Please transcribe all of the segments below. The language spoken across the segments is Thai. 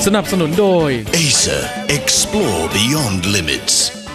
สนับสนุนโดย Acer Explore Beyond Limits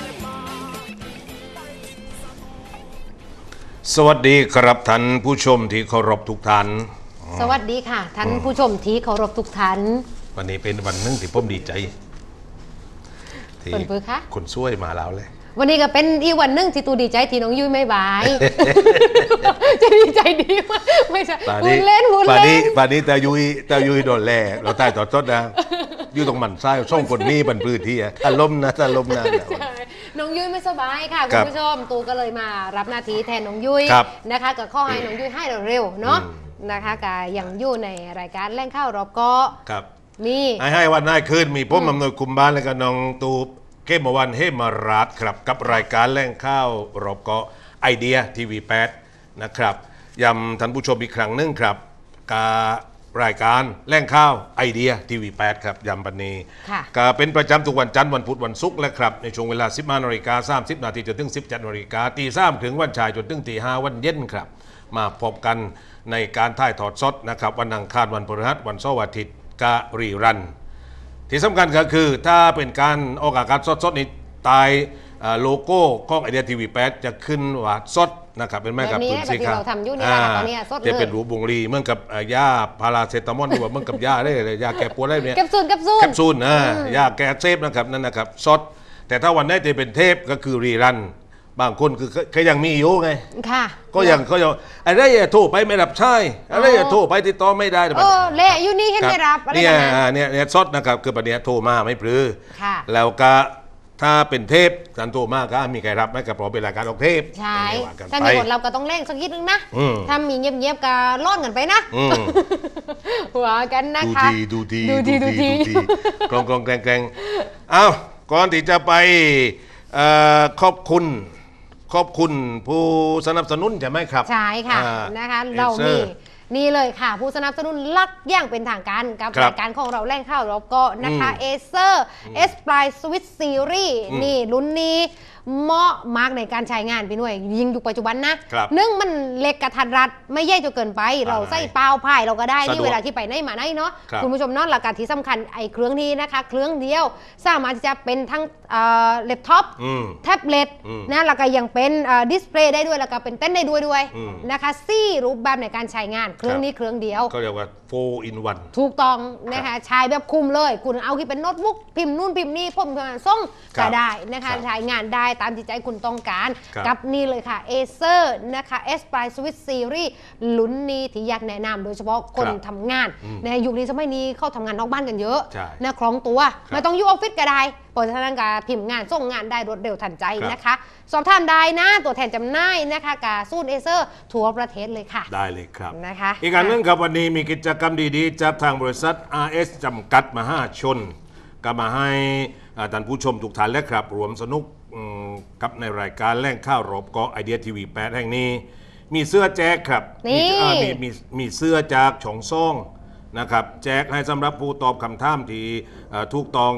สวัสดีครับท่านผู้ชมที่เคารพทุกท่านสวัสดีค่ะท่านผู้ชมที่เคารพทุกท่านวันนี้เป็นวันนึงที่ผมดีใจที่คนช่วยมาแล้วเลยวันนี้ก็เป็นอีกวันนึงที่ตูดีใจที่น้องยุ้ยไม่บายจะดีใจดีมากไม่ใช่พูดเล่นป่านนี้แต่ยุ้ยโดนแหลกเราใต้ต่อต้นนะอยู่ตรงมันไส้ช่องคนนี้บันพื้นที่อารมณ์นะน้องยุ้ยไม่สบายค่ะคุณผู้ชมตูก็เลยมารับหน้าที่แทนน้องยุ้ยนะคะก็ข้อให้น้องยุ้ยให้เร็วๆเนาะนะคะก็ยังอยู่ในรายการแล่งข้าวรอบเกาะนี่ให้วันได้คืนมีพ่ออำนวยคุมบ้านและก็น้องตูเกมวันเฮมารัตครับกับรายการแล่งข้าวรอบเกาะไอเดียทีวี8นะครับย้ำท่านผู้ชมอีกครั้งนึงครับรายการแล่งข้าวไอเดียทีวี8ครับย้ำปันนี้ก็เป็นประจำทุกวันจันทร์วันพุธวันศุกร์และครับในช่วงเวลา 15:30 น.จนถึง 17:00 น.ตี3ถึงวันชายจนถึงตี 5วันเย็นครับมาพบกันในการถ่ายทอดสดนะครับวันอังคารวันพฤหัสวันเสาร์อาทิตย์กะรีรันที่สำคัญก็คือถ้าเป็นการออกอากาศสดๆนี้ตายโลโก้ของไอเดียทีวี8จะขึ้นว่าสดนะครับเป็นแม่กับปืนสีขาวจะเป็นรูปวงรีเหมือนกับยาพาราเซตามอลหรือว่าเหมือนกับยาได้เลยยาแก้ปวดได้เนี่ยแคปซูลยาแก้เซฟนะครับนั่นนะครับสดแต่ถ้าวันนี้จะเป็นเทปก็คือรีรันบางคนคือยังมีอยู่ไงก็ยังอะไรอย่าโทรไปไม่รับใช่อะไรอย่าโทรไปติดต่อไม่ได้เละอยู่นี่ให้ไม่รับเนี่ยซดนะครับคือประเดี๋ยวโทรมาไม่ปรือแล้วก็ถ้าเป็นเทปการโทรมาก็มีใครรับไหมกับเพราะเป็นรายการออกเทปใช่ถ้ามีคนเราก็ต้องเร่งสักนิดนึงนะถ้ามีเงียบๆก็ล่อนกันไปนะหัวกันนะคะดูทีกลองแกงเอ้าก่อนที่จะไปขอบคุณผู้สนับสนุนใช่ไหมครับใช่ค่ะนะคะเรามีนี่เลยค่ะผู้สนับสนุนลักอย่างเป็นทางการกับรายการของเราแล่งข้าวเราก็นะคะเอเซอร์เอสปลายสวิตซีรีส์นี่รุ่นนี้เหมาะมากในการใช้งานพี่หน่วยยิงยุคปัจจุบันนะนึ่งมันเล็กกระทัดรัดไม่แย่จนเกินไปเราใส่เปล่าพายเราก็ได้นี่เวลาที่ไปไหนมาไหนเนาะคุณผู้ชมเนาะหลักการที่สำคัญไอ้เครื่องนี้นะคะเครื่องเดียวสามารถที่จะเป็นทั้งแล็ปท็อปแท็บเล็ตนะแล้วก็ยังเป็นดิสเพลย์ได้ด้วยแล้วก็เป็นเต้นได้ด้วยนะคะซี่รูปแบบในการใช้งานเครื่องนี้เครื่องเดียวก็เรียกว่า4 in 1 ถูกต้องนะคะใช้แบบคุ้มเลยคุณเอาที่เป็นโน้ตบุ๊กพิมพ์นู่นพิมพ์นี่ผมส่งก็ได้นะคะใช้งานได้ตามที่ใจคุณต้องการกับนี่เลยค่ะ Acer นะคะ Aspire Switch Series ลุ้นนี้ที่อยากแนะนำโดยเฉพาะคนทำงานในยุคนี้สมัยนี้เข้าทำงานนอกบ้านกันเยอะนะคล้องตัวไม่ต้องอยู่ออฟฟิศก็ได้เพราะฉะนั้นการพิมพ์งานส่งงานได้รวดเร็วทันใจนะคะสอบถามได้นะตัวแทนจำหน่ายนะคะกับซูน Acer ทั่วประเทศเลยค่ะได้เลยครับนะคะอีกอันนึงครับวันนี้มีกิจกรรมดีๆจากทางบริษัท RS จำกัดมหาชนก็มาให้ท่านผู้ชมทุกท่านและครับรวมสนุกกับในรายการแล่งข้าวรอบเกาะไอเดียทีวี8แห่งนี้มีเสื้อแจกครับมีเสื้อจากช่องซ่องนะครับแจกให้สำหรับผู้ตอบคำถามที่ถูกต้อง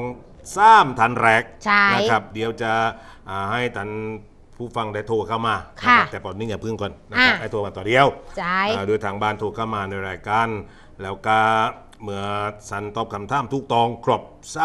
3ทันแรกนะครับเดี๋ยวจะให้ท่านผู้ฟังได้โทรเข้ามาแต่ก่อนนี้อย่าพึ่งก่อนนะครับให้โทรมาต่อเดียวโดยทางบ้านโทรเข้ามาในรายการแล้วก็เมื่อสันตอบคำถามทุกตองครบ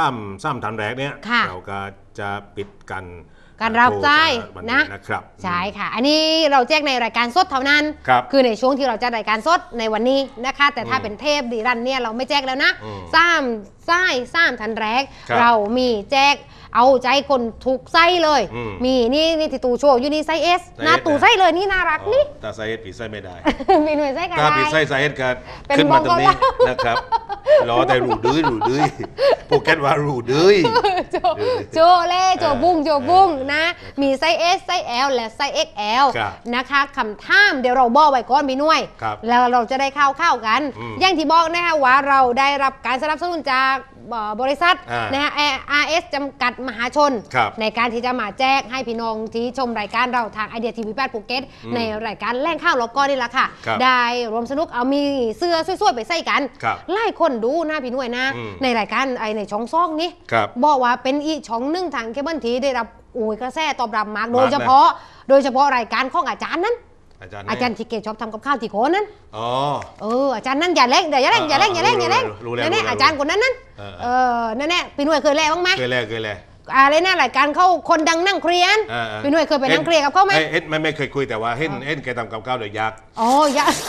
3ทันแรกเนี้ยเราก็จะปิดกันการรับใจนะครับใช่ค่ะอันนี้เราแจ้งในรายการสดเท่านั้นคือในช่วงที่เราจะรายการสดในวันนี้นะคะแต่ถ้าเป็นเทปดีรันเนี่ยเราไม่แจ้งแล้วนะ3ทันแรกเรามีแจ้งเอาใจคนถูกไส้เลยมีนี่ที่ตูโชว์อยู่นี่ไซส์ S หน้าตูไส้เลยนี่น่ารักนี่แต่ไซส์ S ปีไส้ไม่ได้มีหน่วยไส้กันถ้าปีไส้Sกันขึ้นมาตรงนี้นะครับรอแต่รูดื้อโปรแกรมว่ารูดื้อโจเล่โจบุ้งนะมีไซส์ S ไซส์ L และไซส์ XL นะคะคำถามเดี๋ยวเราบอกไว้ก่อนพี่หน่วยแล้วเราจะได้เข้ากันอย่างที่บอกนะคะว่าเราได้รับการสนับสนุนจากบริษัทนะฮะ RS จำกัดมหาชนในการที่จะมาแจ้งให้พี่น้องที่ชมรายการเราทางไอเดียทีวี8ภูเก็ตในรายการแล่งข้าวล็อกก้อนนี่แหละค่ะได้รวมสนุกเอามีเสื้อสวยๆไปใส่กันไล่คนดูนะพี่หน่วยนะในรายการในช่องซ่องนี้บอกว่าเป็นอีช่องนึ่งทางเคเบิลทีได้รับกระแสตอบรับมากโดยเฉพาะรายการของอาจารย์นั้นอาจารย์ที่เกชอบทำกับข้าวที่โคนนั้นอ๋ออาจารย์นั้นอย่าเล่งอย่าเล่งนั่นอาจารย์คนนั้นนั่นแน่พี่หน่วยเคยแล่บ้างไหมเคยแล่อะไรนะรายการเขาคนดังนั่งเคลียร์พี่หน่วยเคยไปนั่งเคลียร์กับเขาไหมไม่เคยคุยแต่ว่าเห็นแกทำกับข้าวเลยยักษ์ยักษ์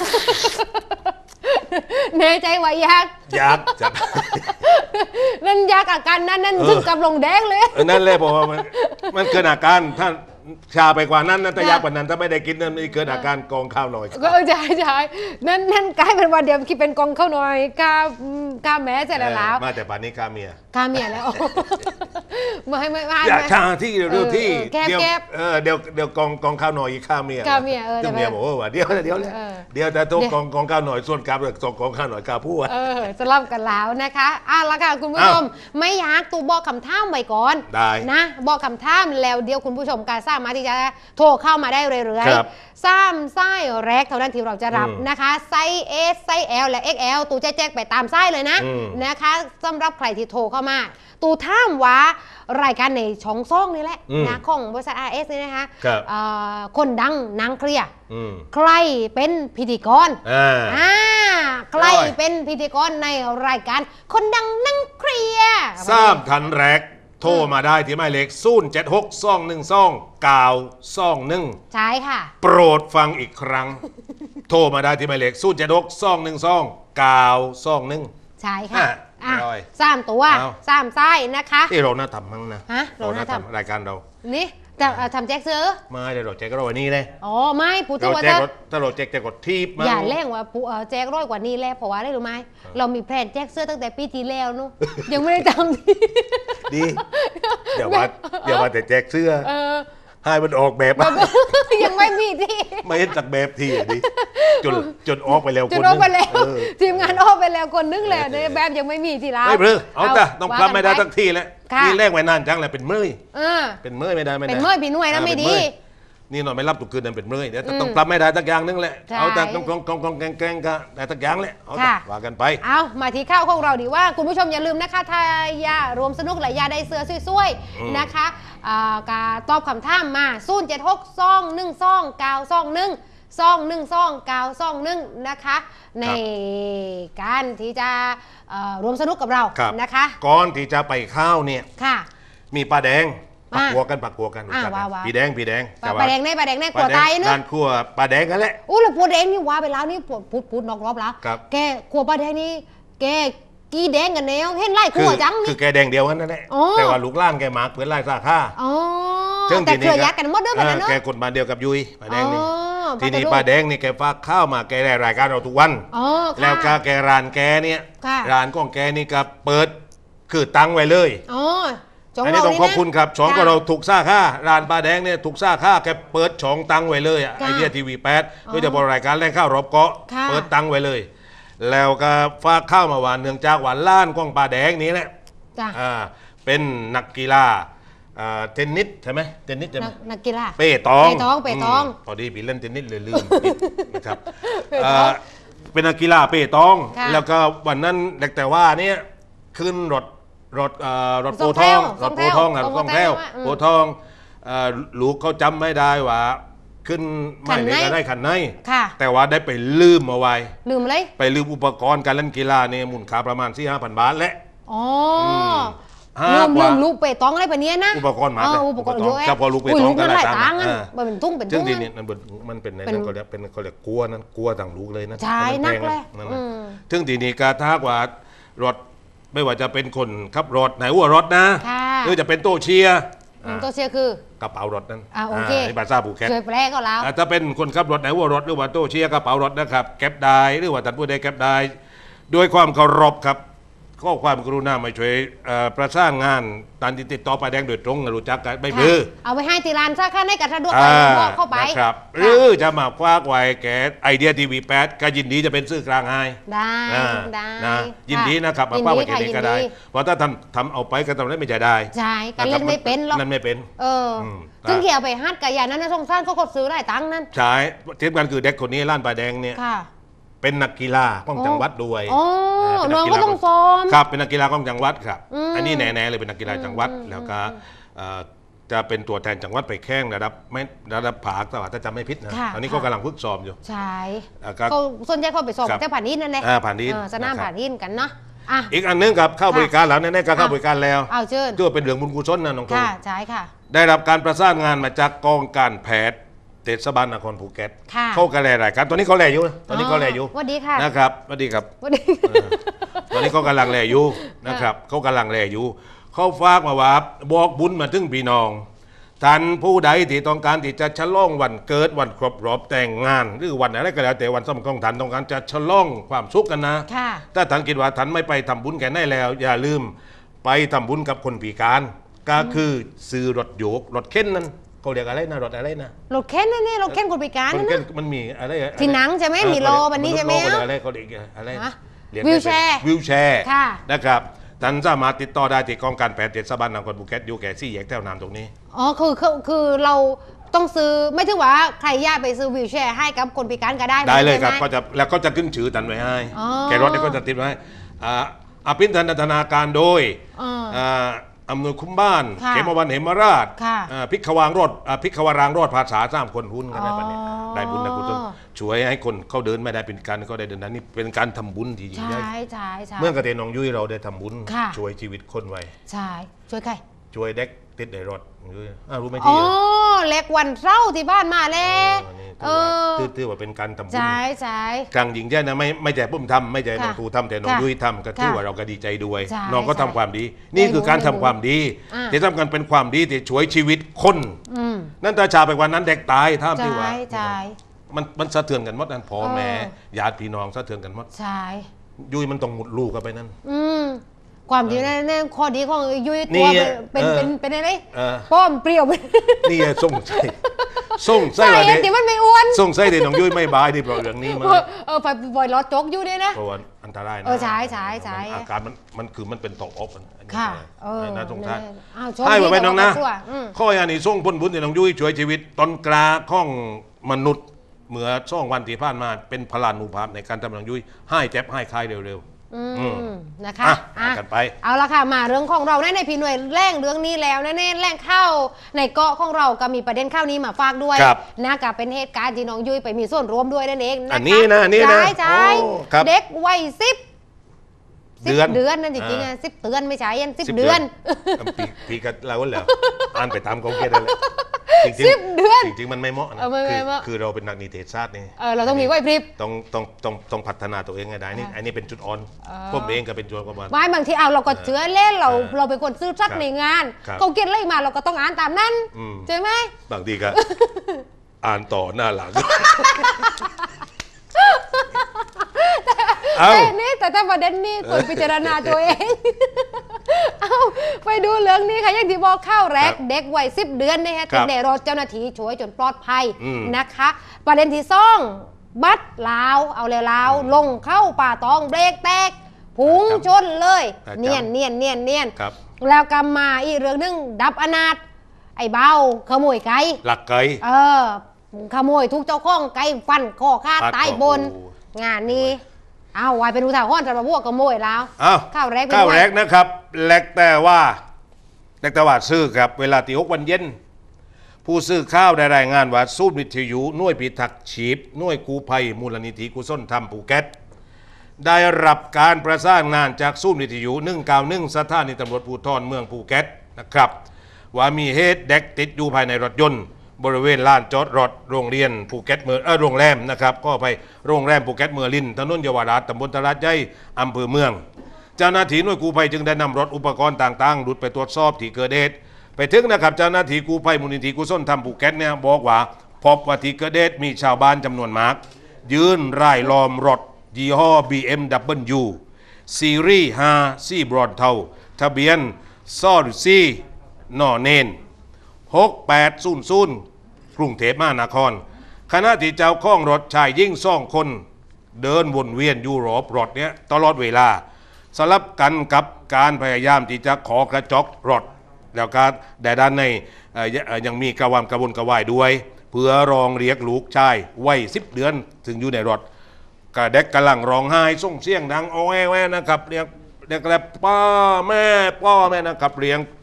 แน่ใจว่ายักษ์นั่นยักษ์อาการนั้นถึงกับลงแดงเลยนั่นเลยเพราะว่ามันเกิดอาการถ้าชาไปกว่านั้นนะถ้ายากกว่านั้นถ้าไม่ได้กินนั้นมันเกิดอาการกองข้าวหน่อยก็ใช่นั่นกลายเป็นว่าเดี๋ยวคิดเป็นกองข้าวหน่อยกาแม่เสร็จแล้วมาแต่ป่านนี้กาเมียแล้วไม่อยากชาที่เร็วที่เดี๋ยวกองข้าวหน่อยอีกข้าเมียซึ่งเมียบอกว่าเดี๋ยวแต่ตัวกองข้าวหน่อยส่วนกาเลยส่วนกองข้าวหน่อยกาพูดสลับกันแล้วนะคะละค่ะคุณผู้ชมไม่อยากตูบอกคำท่ามไว้ก่อนนะบอกคำท่ามแล้วเดี๋ยวคุณผู้ชมการสามารถที่จะโทรเข้ามาได้เรื่อยๆ3ไส้แรกเท่านั้นที่เราจะรับนะคะไส้ S ไส้ L และ XL ตูแจ๊กไปตามไส้เลยนะคะสำหรับใครที่โทรเข้ามาตูท่ามว่ารายการในช่องซ่องนี่แหละนะของบริษัท RS นี่นะคะคนดังนางเคลียร์ใครเป็นพิธีกรใครเป็นพิธีกรในรายการคนดังนั่งเคลียร์ 3ทันแรกโทรมาได้ที่หมายเลข076-212-921 ใช่ค่ะโปรดฟังอีกครั้งโทรมาได้ที่หมายเลข076-212-921 ใช่ค่ะ3ตัว3ไส้นะคะที่เราน่าทำมั้งนะเราน่าทำรายการเรานี่จะทำแจ็คซื้อไม่เดี๋ยวเราแจ็คก็ร้อยนี้เลยไม่พูดถึงว่าถ้าเราแจ็คจะกดทีบอย่าเร่งว่าแจ็คร้อยกว่านี้แล้วเพราะว่าได้หรือไม่เรามีแผนแจ็คเสื้อตั้งแต่ปีที่แล้วนู้ยังไม่ได้ทำดีเดี๋ยวว่าแต่แจ็คเสื้อให้มันออกแบบยังไม่มีที่ไม่เห็นจากแบบที่ดิจนออกไปแล้วคนนึงทีมงานออกไปแล้วคนนึงแล้วในแบบยังไม่มีที่ร้านไม่เพื่อเอาจ้ะต้องพลาดไม่ได้ทั้งที่แล้วนี่แรกไว้นานจังแหละเป็นเมื่อยเป็นเมื่อยไม่ได้เป็นเมื่อยพี่หน่วยนะไม่ดีนี่นอนไม่รับตุกคืนนั่นเป็นเมื่อยเดี๋ยวต้องปรับไม่ได้ตักอย่างนึงแหละเอาแต่กองแกงก็แต่ตักอย่างแหละเอาว่ากันไปเอามาที่ข้าวของเราดีว่าคุณผู้ชมอย่าลืมนะคะทายารวมสนุกหลายยาได้เสื้อสวยๆนะคะการตอบคำถามมา076-212-921 นะคะในการที่จะรวมสนุกกับเรานะคะก่อนที่จะไปข้าวเนี่ยมีปลาแดงปักหัวกันปีแดงปลาแดงในขัวไตเนอะการขัวปลาแดงกันแหละแล้วขัวแดงนี่ว่าไปแล้วนี่พูดนอกรอบแล้วแกขัวปลาแดงนี่แกกีแดงกันแนวเห็นไล่ขัวจังนี่คือแกแดงเดียวกันนั่นแหละแต่ว่าลูกล่างแกหมากเปือนไล่ซาค่าแต่เคยยัดกันหมดด้วยกันเนอะแกกดมาเดียวกับยุ้ยปลาแดงนี่ทีนี้ปลาแดงนี่แกฝากข้าวมาแกได้รายการเราทุกวันแล้วแกร้านแกเนี่ยร้านของแกนี่ก็เปิดคือตั้งไว้เลยอันนี้ต้องขอบคุณครับช่องก็เราถูกซ่าค่าร้านปลาแดงเนี่ยถูกซ่าค่าแกเปิดช่องตั้งไว้เลยไอเดียทีวี8โดยเฉพาะรายการแรกข้าวรอบเกาะเปิดตั้งไว้เลยแล้วก็ฝากข้าวมาหวานเนื่องจากหวานล้านกล้องปลาแดงนี้แหละเป็นนักกีฬาเทนนิสใช่ไหมเทนนิสนักกีฬาเป้ตองพอดีพี่เล่นเทนนิสเลยลืมนะครับเป็นนักกีฬาเป้ตองแล้วก็วันนั้นแต่ว่าเนี่ยขึ้นรถโพทองรถกล้องแก้วโพทองลูกเขาจำไม่ได้ว่าขึ้นไม่ได้ขันในแต่ว่าได้ไปลืมเอาไว้ลืมอะไรไปลืมอุปกรณ์การเล่นกีฬาเนี่ยมูลค่าประมาณ 4-5,000 บาทและลืมลูกเปตองอะไรแบบนี้นะอุปกรณ์มาอุปกรณ์เยอะเฉพาะลูกเปตองกันหลายตังค์เป็นทุ่งซึ่งทีนี้มันเป็นในนั้นเขาเรียกกลัวนั้นกลัวต่างลูกเลยนะใช่นักเลยซึ่งทีนี้ก็ถ้าว่ารถไม่ว่าจะเป็นคนขับรถไหนหัวรถนะหรือจะเป็นโต๊ะเชียร์คือกระเป๋ารถนั้นโอเคในภาษาภูเก็ตช่วยแปลก็แล้วถ้าเป็นคนขับรถไหนหัวรถหรือว่าโต๊ะเชียร์กระเป๋ารถนะครับแก็บได้หรือว่าตัดผู้ใดแก็บได้ด้วยความเคารพครับข้อความกรุณามาช่วยประสานงานตามติดต่อปลาแดงโดยตรงรู้จักกันไม่เบื่อเอาไปให้ที่ร้านซะค่ะในกระทะดวงบอกเข้าไปครับหรือจะมาคว้าไว้แกไอเดียทีวี8ก็ยินดีจะเป็นสื่อกลางให้ได้นะยินดีนะครับมาคว้าไว้แกนี้ก็ได้เพราะถ้าทำเอาไปก็ทำได้ไม่ได้ใช่การเล่นไม่เป็นหรอกนั่นไม่เป็นซึ่งเกี่ยวไปฮัดกับยานั้นนะสงสารเขากดซื้อได้ตังค์นั่นใช่เทียบกันคือเด็กคนนี้ร้านปลาแดงเนี่ยเป็นนักกีฬาของจังหวัดด้วยน้องก็ต้องซ้อมครับเป็นนักกีฬาของจังหวัดครับอันนี้แน่ๆเลยเป็นนักกีฬาจังหวัดแล้วก็จะเป็นตัวแทนจังหวัดไปแข่งระดับภาคแต่ว่าถ้าจำไม่ผิดนะตอนนี้ก็กำลังฝึกซ้อมอยู่ใช่ก็ส่วนใหญ่เขาไปซ้อมแต่ผ่านดินนั่นแหละผ่านดินสนามผ่านดินกันเนาะอีกอันนึงครับเข้าบริการแล้วแน่ๆก็เข้าบริการแล้วเอาเชิญก็เป็นเรื่องบุญกุศลนะน้องตูใช่ค่ะได้รับการประสานงานมาจากกองการแพทย์เทศบาลนครภูเก็ตเข้ากันแลรายการตอนนี้เขาแลอยู่ตอนนี้เขาแลอยู่สวัสดีค่ะนะครับสวัสดีครับตอนนี้เขากำลังแลอยู่นะครับเขากำลังแลอยู่เขาฝากมาว่าบอกบุญมาถึงพี่น้องท่านผู้ใดที่ต้องการที่จะฉลองวันเกิดวันครบรอบแต่งงานหรือวันอะไรก็แล้วแต่วันสำคัญของท่านต้องการจะฉลองความสุขกันนะถ้าท่านคิดว่าท่านไม่ไปทำบุญแก่ได้แล้วอย่าลืมไปทำบุญกับคนพิการก็คือซื้อรถโยกรถเข็นนั้นเขาเรียกอะไรนะรถอะไรนะรถเข็นนี่รถเข็นคนพิการนั่นนะมันมีอะไรที่หนังใช่ไหมมีโลวันนี้ใช่ไหมอะไรเขาเรียกอะไรวิวแชร์นะครับท่านสามารถติดต่อได้ที่กองการแพทย์เทศบาลนครภูเก็ตอยู่แก่4 แยกแถวน้ำตรงนี้คือเราต้องซื้อไม่ถึงว่าใครอยากไปซื้อวิวแชร์ให้กับคนพิการก็ได้เลยครับก็จะขึ้นชื่อท่านไว้ให้แกรถนี่ก็จะติดไว้อภินันทนาการโดยอำนวยคุ้มบ้านเขมวันเหมราชพิกขวารางรอดภาษา3 คนหุ้นกันได้ปะเนี่ยได้บุญนะคุณต้นช่วยให้คนเขาเดินไม่ได้เป็นการก็ได้เดินนั้นนี่เป็นการทำบุญที่ยิ่งใหญ่เมื่อกระเตนน้องยุ้ยเราได้ทำบุญช่วยชีวิตคนไว้ใช่ช่วยใครช่วยเด็กติดในรถรู้ไหมที่เล็กวันเศร้าที่บ้านมาแล้วถือว่าเป็นการทำบุญใช่กลางหญิงแย่นะไม่ใช่พุ่มทำไม่ใช่น้องครูทำแต่น้องยุ้ยทำก็ถือว่าเราก็ดีใจด้วยน้องก็ทำความดีนี่คือการทำความดีที่ทำกันเป็นความดีที่ช่วยชีวิตคนนั่นตาชาไปวันนั้นเด็กตายท่ามที่ว่ามันสะเทือนกันหมดนั่นพ่อแม่ญาติพี่น้องสะเทือนกันหมดใช่ยุ้ยมันต้องหมดลูกกันไปนั่นความดีนั่นข้อดีของยุ้ยตัวเป็นอะไรป้อมเปรี้ยวนี่ส่งไส้อะไรที่มันไม่อ้วนส่งไส้เด็กน้องยุ้ยไม่บายที่เพราะเรื่องนี้มาไปบ่อยรถจกอยู่ด้วยนะเพราะว่าอันตรายนะใช่อาการมันคือมันเป็นตกอกค่ะน่าสงสารให้ไว้น้องนะข้ออันนี้ส่งพ้นบุญที่น้องยุ้ยช่วยชีวิตตนกลาของมนุษย์เมื่อช่วงวันที่ผ่านมาเป็นพลานุภาพในการทำน้องยุ้ยให้เจ็บให้คลายเร็วนะคะกันไปเอาละค่ะมาเรื่องของเราในพี่หน่วยแรงเรื่องนี้แล้วแน่แรงเข้าในเกาะของเราก็มีประเด็นข้าวนี้มาฝากด้วยนะกับเป็นเหตุการณ์ที่น้องยุ้ยไปมีส่วนร่วมด้วยนั่นเองอันนี้นะใช่เด็กวัย10 เดือนนั่นจริงๆ10 เดือนไม่ใช่ยัน10 เดือนปีกันเราแล้วอ่านไปตามเขาเกณฑ์เลย 10 เดือนจริงๆมันไม่เหมาะนะคือเราเป็นนักนิเทศศาสตร์นี่เราต้องมีไหวพริบต้องพัฒนาตัวเองไงได้นี่อันนี้เป็นจุดอ่อนผมเองก็เป็นจุดอ่อนไม่บางทีเราก็เชื่อเล่นเราเป็นคนซื่อสัตย์ในงานเขาเขียนอะไรมาเราก็ต้องอ่านตามนั้นใช่ไหมบางทีก็อ่านต่อหน้าหลังแต่ถ้าประเด็นนี้ควรพิจารณาตัวเองไปดูเรื่องนี้ค่ะอย่างที่บอกข้าวแรกเด็กวัย10 เดือนนะคะติดในรถเจ้าหน้าที่ช่วยจนปลอดภัยนะคะประเด็นที่2บัดลาวเอาเลยลาวลงเข้าป่าตองเบรกแตกพุ่งชนเลยเนียนแล้วกำมาอีกเรื่องนึงดับอนาถไอ้เบ้าขโมยไก่หลักไก่ขโมยทุกเจ้าของไก่ฟันคอขาดตายบนงานนี้วายเป็นอุทาหรณ์สำหรับพวกขโมยแล้วข้าวแรกนะครับแรกแต่ว่าซื้อครับเวลาตี6 วันเย็นผู้ซื้อข้าวได้รายงานว่าศูนย์วิทยุหน่วยพิทักษ์ชีพหน่วยกู้ภัยมูลนิธิกุศลธรรมภูเก็ตได้รับการประสานงานจากศูนย์วิทยุ191สถานีตำรวจภูธรเมืองภูเก็ตนะครับว่ามีเหตุเด็กติดอยู่ภายในรถยนต์บริเวณลานจอดรถโรงเรียนภูเก็ตโรงแรมนะครับก็ไปโรงแรมภูเก็ตเมืองลินถนนเยาวราชตำบลตลาดใหญ่อำเภอเมืองเจ้าหน้าที่หน่วยกู้ภัยจึงได้นำรถอุปกรณ์ต่างๆรุดไปตรวจสอบที่เกิดเหตุไปถึงนะครับเจ้าหน้าที่กู้ภัยมูลนิธิกุศลธรรมภูเก็ตเนี่ยบอกว่าพบว่าที่เกิดเหตุมีชาวบ้านจำนวนมากยืนร่ายล้อมรถยี่ห้อ BMW ซีรีส์5สีบรอนเทาทะเบียนซอร์ซีนอเนน6800กรุงเทพมหานครขณะที่เจ้าของรถชายยิ่ง2 คนเดินวนเวียนอยู่รอบรถเนี้ยตลอดเวลาสลับกันกับการพยายามที่จะขอกระจกรถแล้วก็แต่ด้านในยังมีกระวนกระวายด้วยเพื่อรองเรียกลูกชายวัย10 เดือนถึงอยู่ในรถก็เด็กกำลังร้องไห้ส่งเสียงดังโอ้ยนะครับเรียกแล้วพ่อแม่นะครับเรียง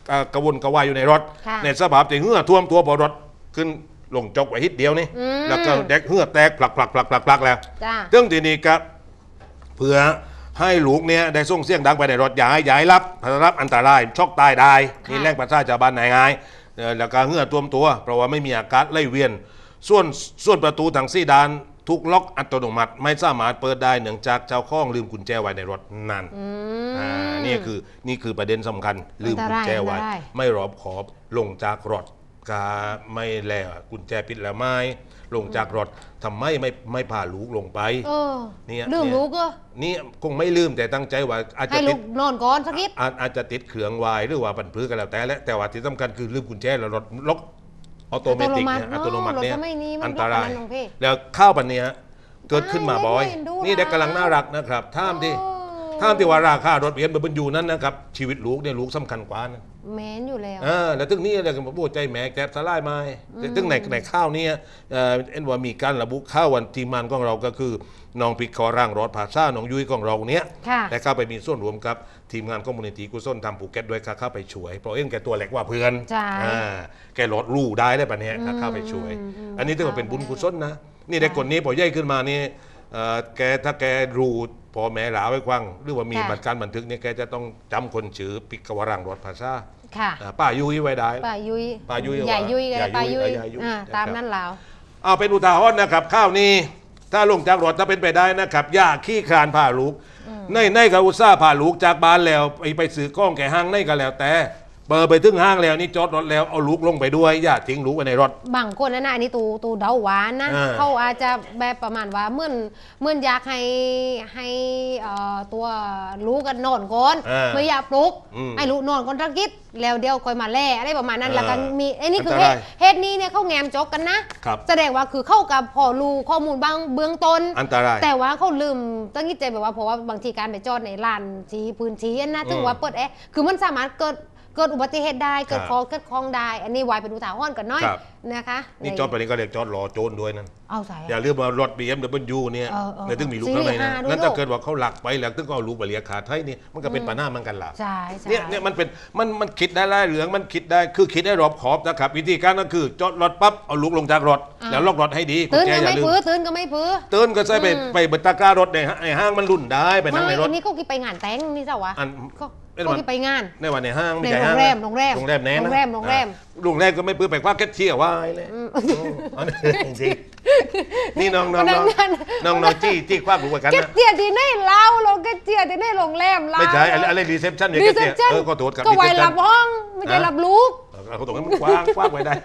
กระวนกระวายอยู่ในรถค่ะในสภาพที่เหื่อท่วมตัวพอรถขึ้นลงจกไว้ฮิตเดียวนี่แล้วก็เด็กเหื่อแตกพลักแล้วจ้าซึ่งทีนี้ก็เพื่อให้ลูกเนี่ยได้ส่งเสียงดังไปในรถอย่าให้รับอันตรายช็อกตายได้มีแรงประสาทจากบ้านไหนไงแล้วก็เหื่อท่วมตัวเพราะว่าไม่มีอากาศไหลเวียนส่วนประตูทาง4 ด้านทุกล็อกอัตโนมัติไม่สามารถเปิดได้เนื่องจากเจ้าของลืมกุญแจไว้ในรถนั่นนี่คือประเด็นสำคัญลืมกุญแจไว้ไม่รอบขอบลงจากรถกาไม่แล้วกุญแจปิดแล้วไม่ลงจากรถทำไมไม่พาลูกลงไปเนี่ยลืมลูกก็นี่คงไม่ลืมแต่ตั้งใจว่าอาจจะให้ลูกนอนก่อนสักนิดอาจจะติดเครื่องวายหรือว่าปั่นพื้นกันแล้วแต่ว่าที่สำคัญคือลืมกุญแจแล้วรถล็อกออโตเมติกเนี่ยอัตโนมัติเนี่ยอันตรายแล้วข้าวปันเนี้ยเกิดขึ้นมาบ่อยนี่เด็กกำลังน่ารักนะครับท่ามที่ว่าราคารถเบียนบรรยูนั้นนะครับชีวิตลูกเนี่ยลูกสำคัญกว่านะแม้นอยู่แล้วแล้วถึงนี้อะไรกันพูดใจแม่แกสลายมาถึงในข้าวเนี่ยว่ามีการระบุข้าววันทีมงานของเราก็คือน้องพิกคอร่างรถภาษาน้องยุ้ยของเราเนี้ยและเข้าไปมีส่วนรวมกับทีมงานคอมมูนิตี้กุศลทำภูเก็ตด้วยเข้าไปช่วยเพราะแกตัวเล็กว่าเพื่อนแกรถรูได้ปะเนี่ยเข้าไปช่วยอันนี้ถือว่าเป็นบุญกุศลนะนี่ได้คนนี้พอใหญ่ขึ้นมานี่ถ้าแกรูพอแม่หลาไว้ควังหรือว่ามีการบันทึกเนี่ยแกจะต้องจำคนชื่อพิกวรังรถภาษาป้ายุ้ยไว้ได้ป้ายุ้ยใหญ่ยุ้ยป้ายุ้ยตามนั้นแล้วเอาเป็นอุทาหรณ์นะครับข้าวนี้ถ้าลงจากรถถ้าเป็นไปได้นะครับอย่าขี้คลานพาลูกในกับอุตสาห์พาลูกจากบ้านแล้วไปซื้อกล้องแก่ห้างในก็แล้วแต่เปิดไปถึงห้างแล้วนี่จอดรถแล้วเอาลูกลงไปด้วยอย่าทิ้งลูกไว้ในรถบางคนนะอันนี้ตูเดาหวานนะเขาอาจจะแบบประมาณว่าเมื่ออยากให้ตัวลูกกันนอนก่อนไม่อยากปลุกให้ลูกนอนก่อนทักกิดแล้วเดี๋ยวค่อยมาแล่อะไรประมาณนั้นแล้วกันมีไอ้นี่คือเหตุนี้เนี่ยเขาแงมจกกันนะแสดงว่าคือเข้ากับพอรู้ข้อมูลบางเบื้องต้นอันตรายแต่ว่าเขาลืมตั้งใจแบบว่าเพราะว่าบางทีการไปจอดในลานชี้พื้นที่นะถึงว่าเปิดคือมันสามารถเกิดอุบัติเหตุได้เกิดคลองได้อันนี้วายเป็นอุทาหรณ์กันน้อยนะคะนี่จอดไปนี้ก็เรียกจอดรอโจรด้วยนั่นเอาใส่อย่าลืมว่ารถ BMW เนี่ยในตึ้งมีลูกข้างในนั่นถ้าเกิดว่าเขาหลักไปแล้วตึ้งก็เอาลูกไปเลียขาไทยนี่มันก็เป็นปัญหามันกันล่ะใช่เนี่ยมันเป็นมันคิดได้เหลืองมันคิดได้คือคิดได้รอบขอบนะครับวิธีการก็คือจอดรถปั๊บเอาลูกลงจากรถแล้วล็อกรถให้ดีตื่นก็ไม่พื้ตื่นก็ไม่พื้ตื่นก็ใส่ไปเบิดตะกร้ารถในห้างมันรุ่นได้ไปนั่งในรถนี่ก็ไปงานแต่งนี่เจ้าวะก็ไปงานในวันในห้างในโรงแรมโรงแรมแน่นะโรงแรมก็ไม่เพื่อไปคว้าแคทเชียร์ว่าเลยจริงนี่น้องจี้คว้าบุกกันนะแคทเชียร์ที่ไหนเราแคทเชียร์ที่ไหนโรงแรมเราไม่ใช่อะไรรีเซพชั่นอย่างแคทเชียร์ก็โทษกับก็ไว้รับห้องไม่ใช่รับลูกเขาตรงนั้นมันกว้างไว้ได้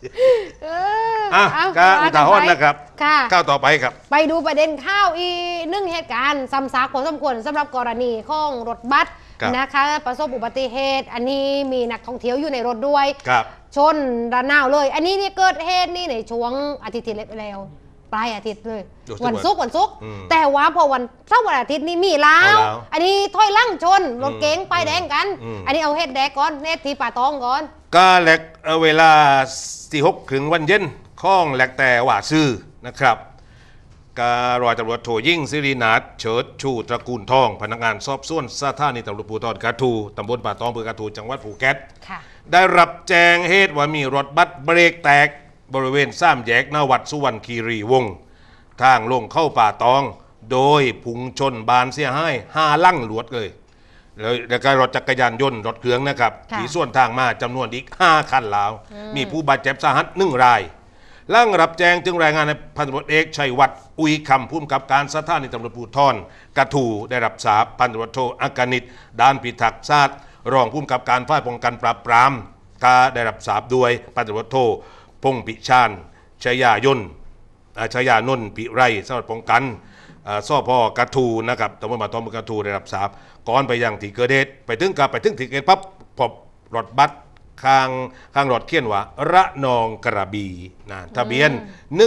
ก็อุทาหรณ์นะครับข้าวต่อไปครับไปดูประเด็นข้าวอีหนึ่งเหตุการณ์ซ้ำซากพอสมควรสำหรับกรณีของรถบัสนะคะประสบอุบัติเหตุอันนี้มีนักท่องเที่ยวอยู่ในรถด้วยชนระนาวเลยอันนี้เนี่ยเกิดเหตุนี่ในช่วงอาทิตย์ที่แล้วปลายอาทิตย์เลยวันศุกร์แต่ว่าพอวันเสาร์วันอาทิตย์นี่มีแล้วอันนี้ถ้อยลั่งชนรถเก๋งป้ายแดงกันอันนี้เอาเหตุแดกก่อนเหตุที่ป่าตองก่อนก็แหลกเวลา46 ถึงวันเย็นข้องแหลกแต่ว่าซื่อนะครับการอยตำรวจโทยิ่งศิรินาถเฉิดชูตระกูลทองพนักงานสอบสวนสถานีตำรวจภูธรกระทูตำบลป่าตองอำเภอกระทูจังหวัดภูเก็ตได้รับแจ้งเหตุว่ามีรถบัสเบรกแตกบริเวณ3 แยกหน้าวัดสุวรรณคีรีวงศ์ทางลงเข้าป่าตองโดยพุ่งชนบานเสียหาย5 ลั่งหลวดเลยแล้วก็รถจักรยานยนต์รถเครื่องนะครับที่ส่วนทางมาจำนวนอีก5 คันแล้วมีผู้บาดเจ็บสาหัส1 รายล่างรับแจ้งจึงรายงานในพันตำรวจเอกชัยวัฒน์อุยคำผู้กำกับการสถานีตำรวจภูธรกระทูได้รับทราบพันตำรวจโทอากนิตด้านพิทักษ์ชาติรองผู้กำกับการฝ่ายป้องกันปราบปรามก็ได้รับทราบด้วยพันตำรวจโทพงษ์ปิชานชยานนท์ปิไรสวัสดิ์ป้องกันสพกระทูนะครับตำรวจมาตอมกระทูได้รับทราบก่อนไปยังที่เกิดเหตุไปถึงที่เกิดปั๊บพบรถบัสข้างรถเขียนว่าระนองกระบี่นะทะเบียน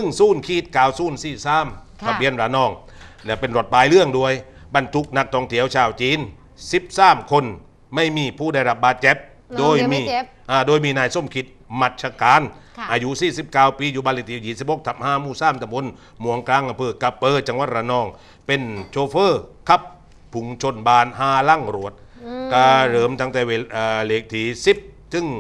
10-9043ทะเบียนระนองและเป็นรถปลายเรื่องด้วยบรรทุกนักท่องเที่ยวชาวจีน13 คนไม่มีผู้ได้รับบาดเจ็บโดยมีนายส้มคิดมัชการอายุ49 ปีอยู่บ้านเลขที่26/5 หมู่ 3 ตำบลม่วงกลางอำเภอกะเปอจังหวัดระนองเป็นโชเฟอร์ขับพุ่งชนบาน5 ลั่งรวดก็เริ่มตั้งแต่เลขที่ถึง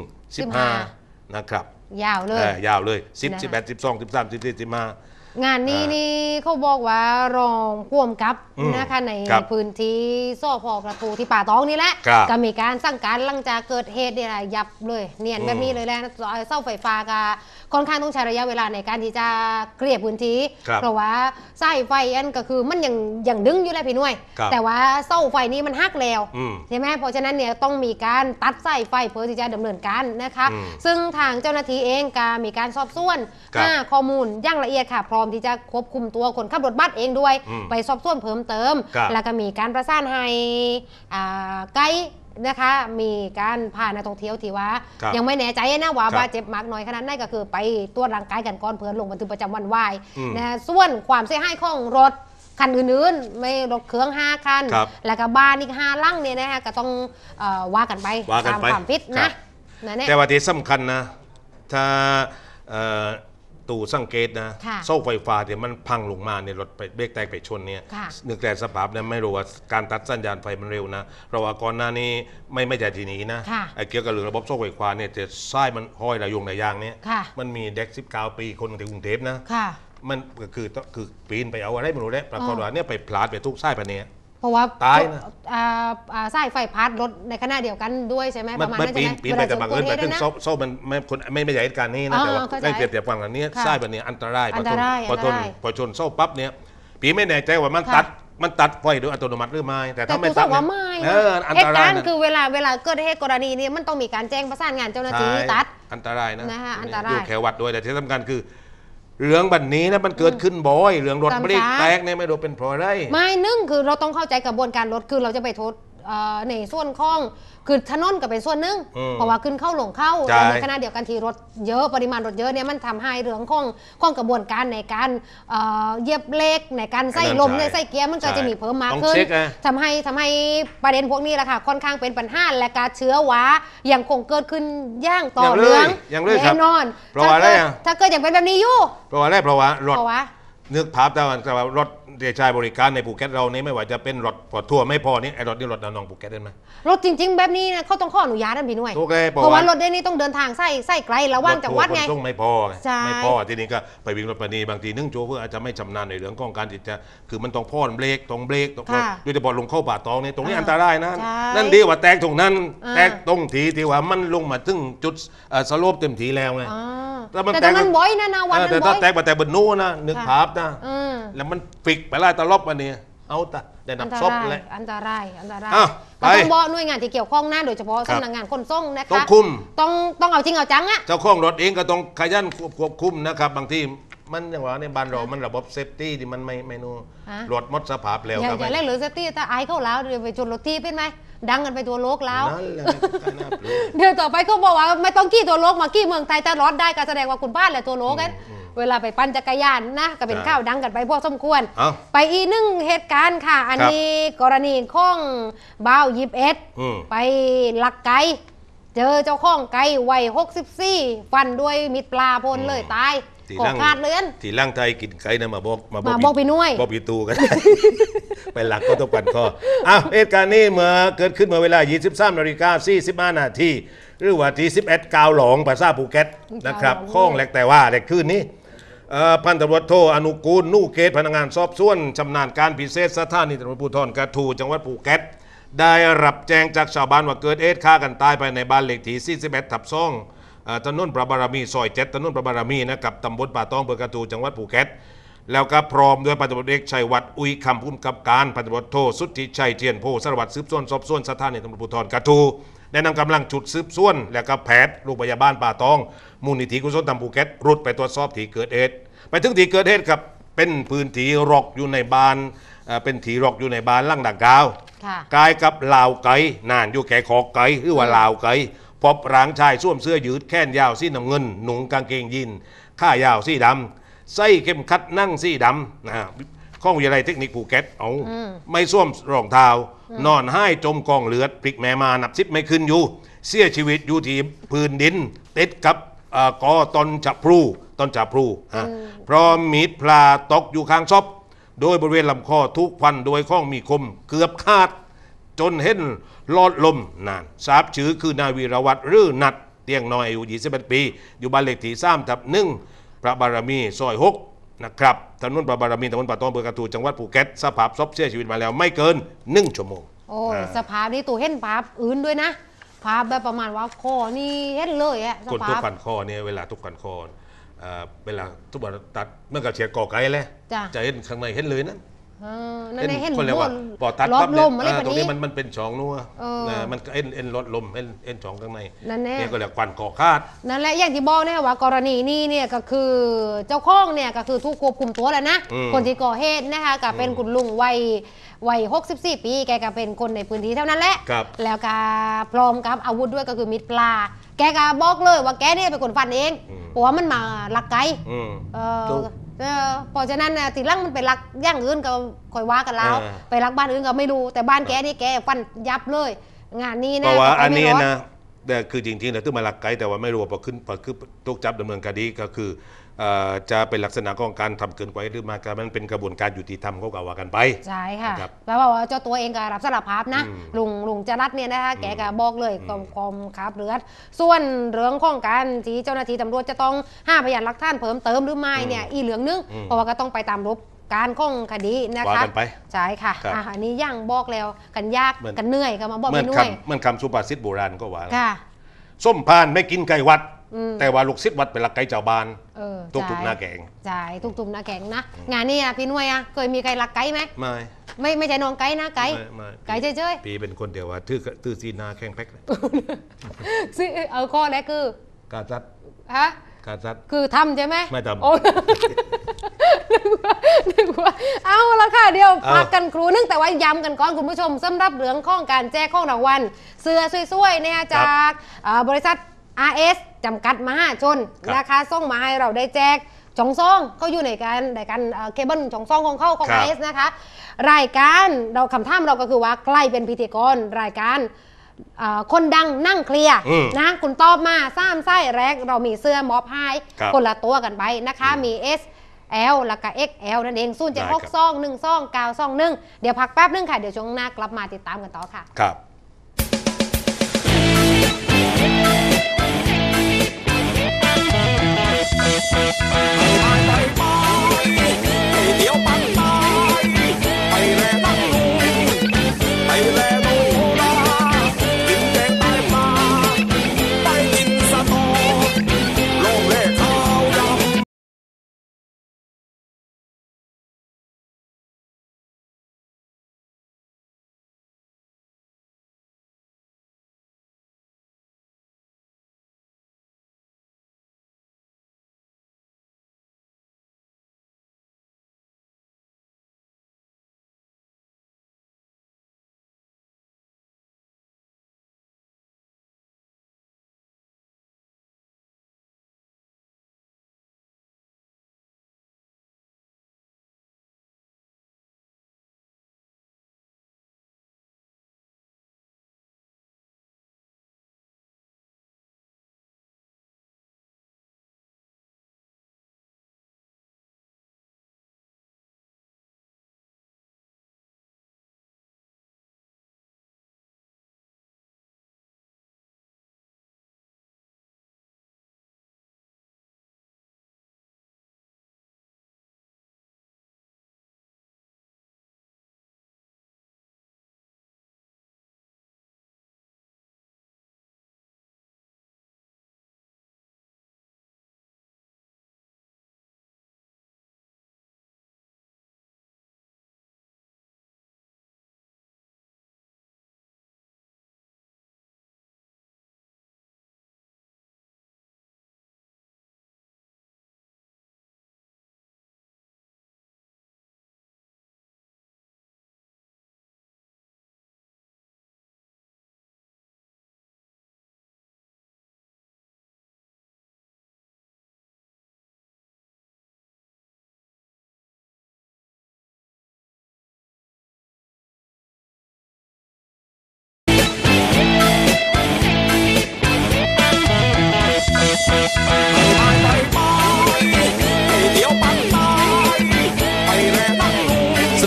15นะครับยาวเลยยาวเลย10 11 12 13 14 15 งานนี้นี่เขาบอกว่ารองผู้กำกับนะคะในพื้นที่สพ.กระทูที่ป่าตองนี่แหละก็มีการสั่งการหลังจากเกิดเหตุเนี่ยยับเลยเนียนแบบนี้เลยแหละเสาไฟฟ้าก็ค่อนข้างต้องใช้ระยะเวลาในการที่จะเกลี่ยพื้นที่เพราะว่าสายไฟอันก็คือมันยังดึงอยู่แล้วพี่น้วยแต่ว่าเสาไฟนี้มันหักแล้วใช่ไหมเพราะฉะนั้นเนี่ยต้องมีการตัดสายไฟเพื่อที่จะดำเนินการนะคะซึ่งทางเจ้าหน้าที่เองก็มีการสอบสวนข้อมูลอย่างละเอียดค่ะพร้อมที่จะควบคุมตัวคนขับรถบัสเองด้วยไปสอบสวนเพิ่มเติมแล้วก็มีการประสานให้ไกด์นะคะมีการพานักท่องเที่ยวที่ว่ายังไม่แน่ใจนะว่าบาดเจ็บมากน้อยขนาดไหนก็คือไปตรวจร่างกายกันก่อนเพื่อลงบันทึกประจำวันไว้นะส่วนความเสียหายของรถคันอื่นๆไม่รถเครื่อง5คันแล้วก็บ้านอีก5 ลังเนี่ยนะคะก็ต้องว่ากันไปตามความผิดนะแต่ว่าที่สำคัญนะถ้าตู่สังเกตนะเสาไฟฟ้าที่มันพังลงมาเนี่ยรถไปเบรกแตกไปชนเนี่ยนึกแต่สภาพเนี่ยไม่รู้ว่าการตัดสัญญาณไฟมันเร็วนะเพราะว่าก่อนหน้านี้ไม่ใช่ทีนี้นะเกี่ยวกับเรื่องระบบเสาไฟฟ้าเนี่ยจะสายมันห้อยระยงระยางเนี่ยมันมีเด็ก19 ปีคนที่กรุงเทพนะมันก็คือปีนไปเอาอะไรไม่รู้แล้วปรากฏว่าเนี่ยไปพลาดไปทุกสายปะเนี่ยเพราะว่าตายนะสายไฟพัดรถในขณะเดียวกันด้วยใช่ไหมประมาณนั้นใช่ไหมปีนไปแต่บางเอิญไปถึงโซ่มันไม่ใหญ่เหตุการณ์นี้นะแต่ว่าได้เปรียบฝั่งอันนี้สายแบบนี้อันตรายพอชนโซ่ปั๊บเนี่ยปีไม่แน่ใจว่ามันตัดไฟโดยอัตโนมัติหรือไม่แต่ถ้าไม่ตัดอันตรายคือเวลาเกิดเหตุกรณีนี้มันต้องมีการแจ้งประสานงานเจ้าหน้าที่ตัดอันตรายนะอันตรายอยู่แขวัดด้วยแต่ที่สำคัญคือเรื่องบัดนี้นะมันเกิดขึ้นบ่อยเรื่องรถเบรกแตกเนี่ยไม่รู้เป็นเพราะอะไรไม่นึ่งคือเราต้องเข้าใจกระบวนการรถคือเราจะไปโทษในส่วนของคือถนนก็เป็นส่วนหนึ่งเพราะว่าขึ้นเข้าลงเข้าในขณะเดียวกันที่รถเยอะปริมาณรถเยอะเนี่ยมันทำให้เรื่องของกระบวนการในการเหยียบเบรกในการใส่ลมในใส่เกียร์มันก็จะมีเพิ่มมากขึ้นทำให้ประเด็นพวกนี้แหละค่ะค่อนข้างเป็นปัญหาและการเชื้อว้ายังคงเกิดขึ้นย่างต่อเนื่องแน่นอนเพราะว่าอะไรถ้าเกิดอย่างเป็นแบบนี้อยู่เพราะว่าอะไรเพราะว่ารถนึกภาพแต่ว่ารถเดชายบริการในภูเก็ตเรานี่ไม่ว่าจะเป็นรถปอดทั่วไม่พอนี่ไอ้รถนี่รถน้องภูเก็ตได้ไหมรถจริงๆแบบนี้นะเขาต้องขออนุญาตนะพี่หน่วยเพราะว่ารถนี้ต้องเดินทางใส่ไกลระว่างจังหวัดไงไม่พอทีนี้ก็ไปวิ่งรถปนีบางทีนึ่งโชเฟอร์อาจจะไม่ชำนาญในเรื่องของการที่จะคือมันต้องพ่นเบรกตรงโดยเฉพาะลงเข้าป่าตองนี่ตรงนี้อันตรายนะนั่นดีว่าแตกตรงนั้นแตกตรงทีที่ว่ามันลงมาถึงจุดสโลปเต็มทีแล้วไงแต่ตรงนั้นบ่อยนะวันนั้นบ่อยแต่ถ้าแตกแต่บนนู้นนะนึกภาพนะแล้วมันฟิกไปไล่ตลบอันนี้เอาแต่ได้นับซบเลยอันตรายก็ต้องบอกหน่วยงานที่เกี่ยวข้องนะโดยเฉพาะสำนักงานขนส่งนะคะต้องเอาจริงเอาจังอะเจ้าของรถเองก็ต้องขยันควบคุมนะครับบางทีมันอย่างว่าในบ้านเรามันระบบเซฟตี้ที่มันไม่นู่รถมดสภาพแล้วอย่าเล่นหรือเซฟตี้ถ้าไอเข้าแล้วเดี๋ยวไปชนรถที่เป็นไหมดังกันไปทั่วโลกแล้วเดี๋ยวต่อไปเขาบอกว่าไม่ต้องขี่ทั่วโลกมาขี่เมืองไทยแต่รถได้ก็แสดงว่าคุณบ้านแหละทั่วโลกกันเวลาไปปั่นจักรยานนะก็เป็นข้าวดังกันไปพอสมควรไปอีกหนึ่งเหตุการณ์ค่ะอันนี้กรณีของบ่าว21ไปลักไก่เจอเจ้าของไก่วัย64ฟันด้วยมิดปลาพลเลยตายขอขาดเลือนที่ล่างไทยกินไก่นะมาบอกพี่นุ่ยบอกพี่ตูกันไปหลักก็ต้องปั่นคอเหตุการณ์นี้เกิดขึ้นเมื่อเวลา 23:45 นาทีหรือว่าที่11 กาวหลงภาษาภูเก็ตนะครับข้องแหลกแต่ว่าแต่คืนนี้พันตำรวจโทอนุกูลนู่เกตพนักงานสอบสวนชำนาญการพิเศษสถานีตำรวจภูธรกระทูจังหวัดภูเก็ตได้รับแจ้งจากชาวบ้านว่าเกิดเหตุฆ่ากันตายภายในบ้านเลขที่41/2ถนนพระบารมีซอย7ถนนพระบารมีนะครับตำบลป่าตองอำเภอกระทูจังหวัดภูเก็ตแล้วก็พร้อมด้วยพันตำรวจเอกชัยวัฒน์อุยคำผู้กำกับการพันตำรวจโทสุทธิชัยเทียนโพสารวัตรสืบสวนสอบสวนสถานีตำรวจภูธรกระทูได้นำกำลังชุดสืบสวนและก็แพทย์โรงพยาบาลป่าตองมูลนิธิกุศลธรรมภูเก็ตรุดไปตรวจสอบที่เกิดเหตุไปถึงที่เกิดเหตุครับเป็นพื้นที่รกอยู่ในบ้านเป็นที่รกอยู่ในบ้านล่างดังกล่าวกายกับลาวไก่นานอยู่แก่คอไก่หรือว่าลาวไก่พบร่างชายสวมเสื้อยืดแขนยาวสีน้ำเงินหนุ่งกางเกงยีนขายาวสีดำใส่เข็มขัดนั่งสีดำข้องวิทยาลัยเทคนิคภูเก็ตไม่สวมรองเท้านอนให้จมกองเลือดพลิกแม่มานับ10ไม่ขึ้นอยู่เสียชีวิตอยู่ที่พื้นดินติดกับกอต้นจับพลูพร้อมมีดพลาตกอยู่ข้างศพโดยบริเวณลำคอทุกฟันโดยข้องมีคมเกือบขาดจนเห็นลอดลมนานทราบชื่อคือนายวีรวัตรหรือนัดเตียงน้อยอายุ21 ปีอยู่บ้านเลขที่3/1พระบารมีซอย6นะครับถนนพระบารมีตำบลป่าตองอำเภอกระทู้จังหวัดภูเก็ตสภาพศพเสียชีวิตมาแล้วไม่เกิน1 ชั่วโมงโอ้ยสภาพนี่ตัวเห็นภาพอื่นด้วยนะภาพแบบประมาณว่าคอนี่เห็นเลยอะสคนภาทุกพพันคอเนี่ยเวลาทุกพันคอเวลาทุกวันตัดเมื่อกับเฉียดกอไก่เลยจ้ะจะเห็นข้างในเห็นเลยนั่นนั่นเห็นคนเรียกว่าปอดตัดรอปั๊บบ ลเนี่ยมอะไรแบบตรงนี้นี้มันเป็นช่องนัวเออมันเอ็นลดลมเอ็นช่องข้างในนั่นแน่เนี่ยก็เรียกควันก่อคาดนั่นแหละอย่างที่บอกเนี่ยว่ากรณีนี้เนี่ยก็คือเจ้าของเนี่ยก็คือถูกควบคุมตัวแล้วนะอืมคนที่ก่อเหตุนะคะก็เป็นคุณลุงวัย64 ปีแกก็เป็นคนในพื้นที่เท่านั้นแหละครับแล้วก็พร้อมกับอาวุธด้วยก็คือมีดปลา แกก็บอกเลยว่าแกเนี่ยเป็นคนฟันเองเพราะว่ามันมาลักไก่อืมเออถูกเพราะฉะนั้นน่ะทีหลังมันไปลักอย่างอื่นก็ค่อยว่ากันแล้วเออไปลักบ้านอื่นก็ไม่รู้แต่บ้านแกนี่แกฟันยับเลย งานนี้เพนะราะว่าก็ไปอันไม่นี้รอดนะแต่คือจริงๆแล้วที่มาลักไก่แต่ว่าไม่รู้ว่าพอคือตุกจับดำเนินคดีก็คือจะเป็นลักษณะของการทำเกินกว่าหรือไมาการมันเป็นกระบวนการยุติธรรมเขาก็ว่ากันไปใช่ค่ะครับแปลว่าเจ้าตัวเองก็รับสารภาพนะ ลุงจรัสเนี่ยนะคะแกก็บอกเลยกองขับเรือส่วนเรื่องของการที่เจ้าหน้าที่ตำรวจจะต้องห้าพยานหลักฐานเพิ่มเติมหรือไม่เนี่ยอีเหลืองนึงเพราะว่าก็ต้องไปตามรูปการของคดีนะว่าคะกันไปใช่ค่ะครับอันนี้ย่างบอกแล้วกันยากเหมือนกันเหนื่อยก็มาบอกเหมืไม่อนเหนื่อยเหมือนคำสุภาษิตโบราณก็ว่าค่ะส้มพานไม่กินไก่วัด แต่ว่าลูกศิษย์วัดเป็นลักไก่เจ้าบ้านเออทุกๆหน้าแกงใช่ทุกๆหน้าแกงนะงานนี้อะพี่หน่วยอะเคยมีใครรักไก่ไหม ไม่ใช่น้องไก่นะไก่ไม่ไก่เฉยปีเป็นคนเดียวว่าทื่อซีนาแข้งแพ็คเลยๆซึ่งเอาข้อแรกคือการซัดฮะการซัดคือทำใช่ไหมไม่ทำโอ้ นึกว่าเอาละค่ะเดี๋ยวเอาพักกันครูนึงแต่ว่าย้ำกันก่อนคุณผู้ชมสำหรับเรื่องของการแจกของรางวัลเสื้อสวยๆเนี่ยจากบริษัท RS จำกัดมหาชนครับนะคะส่งมาให้เราได้แจกจ่องซองเขาอยู่ในการเคเบิลจ่องซองของเขาของ RS นะคะรายการเราคำถามเราก็คือว่าใครเป็นพิธีกรรายการคนดังนั่งเคลียร์นะคุณตอบมา3ไส้แรกเรามีเสื้อมอบให้ครับคนละตัวกันไปนะคะมี S L แล้วก็ XL นั่นเอง0 7 6 2 1 2 9 2 1เดี๋ยวพักแป๊บนึงค่ะเดี๋ยวช่วงหน้ากลับมาติดตามกันต่อค่ะครับ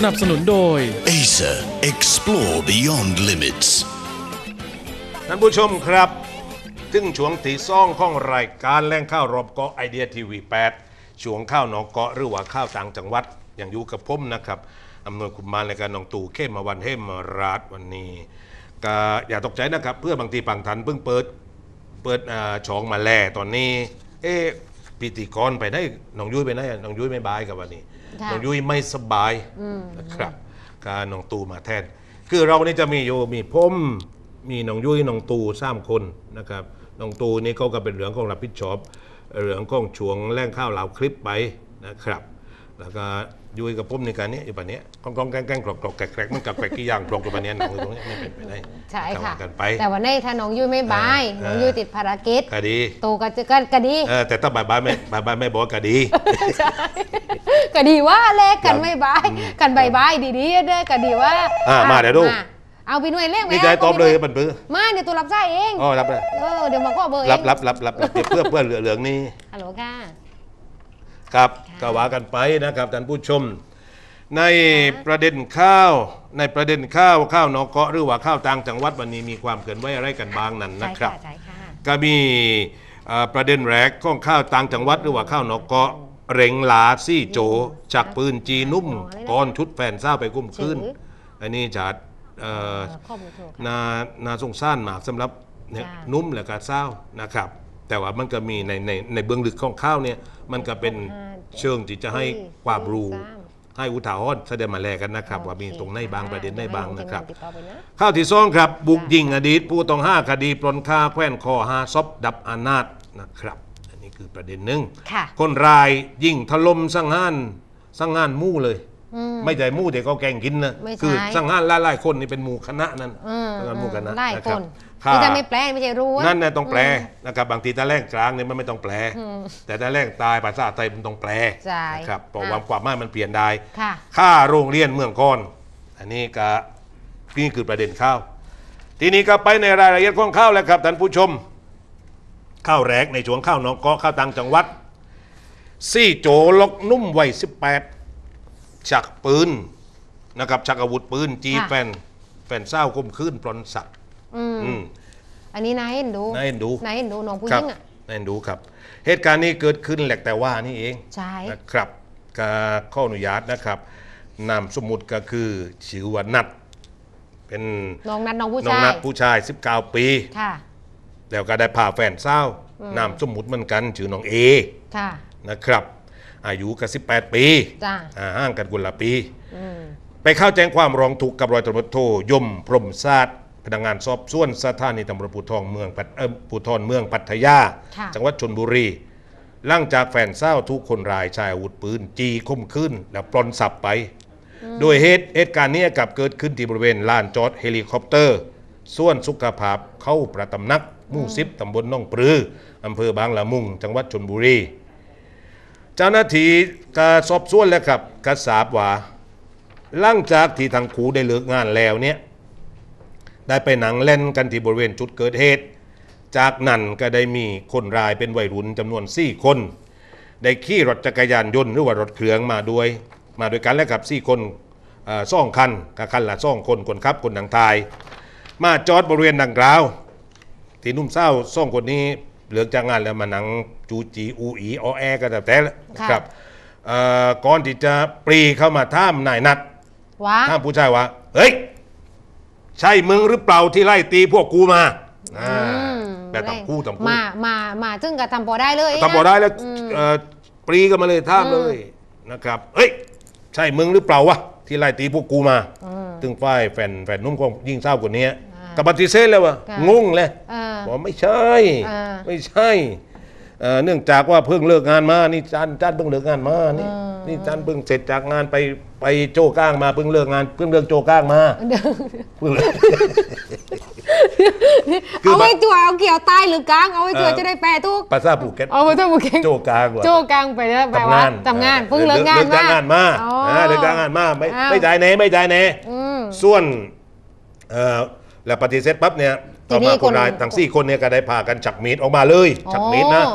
นับสนุนโดย Acer Explore Beyond Limits ท่านผู้ชมครับถึงช่วงตีซ่องของรายการแล่งข้าวรอบเกาะไอเดียทีวี8ช่วงข้าวนอกเกาะหรือว่าข้าวต่างจังหวัดอย่างอยู่กับผมนะครับอำนวยคุมมารายการน้องตู่เข้มมาวันเฮมราชวันนี้ก็อย่าตกใจนะครับเพื่อบางทีปังทันเพิ่งเปิดช่องมาแล่ตอนนี้พิธีกรไปได้น้องยุ้ยไปได้น้องยุ้ยไม่บายกับวันนี้น้องยุ้ยไม่สบายนะครับการน้องตู่มาแทนคือเรานี่จะมีผมมีน้องยุ้ยน้องตู่3 คนนะครับน้องตู่นี่เขาก็เป็นเรื่องของรับผิดชอบเรื่องของช่วงแล่งข้าวเหลาคลิปไปนะครับแล้วก็ยุ้ยกับผมในการนี้อยู่แบบนี้กล้องแกล้งกรอกแกรกมันกับแกรกกี่อย่างกรอกตัวแบบนี้น้องตรงนี้ไม่เป็นไปได้ใช่ค่ะกันไปแต่วันนี้ถ้าน้องยุ้ยไม่บายน้องยุ้ยติดภารกิจก็ดีตู่ก็ดีแต่ถ้าบายไม่บอกก็ดีใช่ก็ดีว่าแลกกันไม่บายกันบายดีๆเด้อก็ดีว่ามาเดี๋ยวดูเอาไปหน่วยเล่งนี่ใจตอบเลยมันเพื่อมาเดี๋ยวตัวรับสายเองรับเลยเดี๋ยวมาก็เบอร์เองรับเพื่อเหลืองนี่ฮัลโหลค่ะครับก็ว่ากันไปนะครับท่านผู้ชมในประเด็นข้าวนอกเกาะหรือว่าข้าวต่างจังหวัดวันนี้มีความเคลื่อนไหวอะไรกันบ้างนั้นนะครับก็มีประเด็นแรกของข้าวต่างจังหวัดหรือว่าข้าวนอกเกาะเร่งหลาซี่โจจักปืนจีนุ่มก้อนชุดแฟนเศร้าไปกุ้มขึ้นอันนี้จัดนาสงสารมากสำหรับนุ่มและกาเศร้านะครับแต่ว่ามันก็มีในเบื้องลึกของข้าวเนี่ยมันก็เป็นเชิงที่จะให้ความรู้ให้อุทาหรณ์แสดงมาแลกันนะครับว่ามีตรงไหนบางประเด็นไหนบางนะครับข้าวที่ซ่องครับบุกยิงอดีตผู้ต้อง5 คดีปล้นฆ่าแขวนคอ5 ศพดับอนาถนะครับอันนี้คือประเด็นหนึ่งคนร้ายยิงถล่มสังหารมู่เลยไม่ใช่มู่เด็กก็แกงกินนะคือสังหารหลายคนนี่เป็นหมู่คณะนั้นหมู่คณะนะครับที่จะไม่แปลไม่ใช่รู้นั่นนะต้องแปลนะครับบางทีตาแรกกลางเนี่ยมันไม่ต้องแปลแต่ตาแรกตายภาษาไทยมันต้องแปลนะครับเพราะความหมายมันเปลี่ยนได้ค่าโรงเรียนเมืองคอนอันนี้ก็นี่คือประเด็นข้าวทีนี้ก็ไปในรายละเอียดของข้าวแล้วครับท่านผู้ชมข้าวแรกในช่วงข้าวนอกเกาะข้าวต่างจังหวัดซี่โจล็อกนุ่มวัย18ชักปืนนะครับชักอาวุธปืนจีแฟนเศร้าก้มขึ้นปล้นสัตว์อันนี้นายเห็นดูน้องผู้หญิงอ่ะนายเห็นดูครับเหตุการณ์นี้เกิดขึ้นแหลกแต่ว่านี่เองใช่นะครับข้ออนุญาตนะครับนามสมมุติก็คือชื่อว่านัดเป็นน้องนัดผู้ชาย19 ปีแล้วก็ได้พาแฟนเศร้านามสมมุติเหมือนกันชื่อน้องเอนะครับอายุก็18 ปีห่างกันคนละปีไปเข้าแจ้งความร้องทุกข์กับร้อยตำรวจโทยมพรหมศาสตร์พนักงานสอบสวนสถานีตำรวจภูธรเมืองพัทยาจังหวัดชลบุรีหลังจากแฟนเศร้าทุกคนรายชายอาวุธปืนจีข่มขืนแล้วปล้นทรัพย์ไปโดยเหตุการณ์นี้กับเกิดขึ้นที่บริเวณลานจอดเฮลิคอปเตอร์ส่วนสุขภาพเข้าประตำนักหมู่10 ตำบลหนองปลืออำเภอบางละมุงจังหวัดชลบุรีเจ้าหน้าที่ก็สอบสวนแล้วครับก็ทราบว่าหลังจากที่ทางครูได้เลิกงานแล้วเนี่ยได้ไปหนังเล่นกันที่บริเวณจุดเกิดเหตุจากนั้นก็ได้มีคนรายเป็นวัยรุ่นจำนวน4 คนได้ขี่รถจักรยานยนต์หรือว่ารถเครื่องมาด้วยกันแล้วกับ4 คน2 คันกับคันละ2 คนคนขับคนนั่งท้ายมาจอดบริเวณดังกล่าวที่นุ่มเศร้า2 คนนี้เลิกจากงานแล้วมาหนังจูจีอูอีอแอก็แต่ครับก่อนที่จะปรีเข้ามาท่ามนายนัดท่ามผู้ชายว่าเฮ้ยใช่มึงหรือเปล่าที่ไล่ตีพวกกูมาแต่ต่างคู่มาซึ่งก็ทำพอได้เลยทำพอได้แล้วปรีกันมาเลยท่ามเลยนะครับเฮ้ยใช่มึงหรือเปล่าวะที่ไล่ตีพวกกูมาถึงฝ่ายแฟนนุ่มของยิ่งเศร้าคนนี้กับปฏิเสธแล้ววะงงเลยบอกไม่ใช่เนื่องจากว่าเพิ่งเลิกงานมานี่จันเพิ่งเลิกงานมานี่จันเพิ่งเสร็จจากงานไปโจก้างมาเพิ่งเลิกงานเพิ่งเลิกโจก้างมาเอาไว้จั่วเอาเกี่ยวใต้หรือกลางเอาไว้จั่วจะได้แปลทุกภาษาภูเก็ตเอาไว้จั่วภูเก็ตโจก้างโจก้างไปแล้วแปลว่าทำงานเพิ่งเลิกงานมาเลิกงานมาไม่จ่ายเนส่วนแล้วปฏิเสธปั๊บเนี่ยต่อมาคนร้ายทั้ง4 คนเนี่ยก็ได้พากันฉักมีดออกมาเลยฉักมีดนะ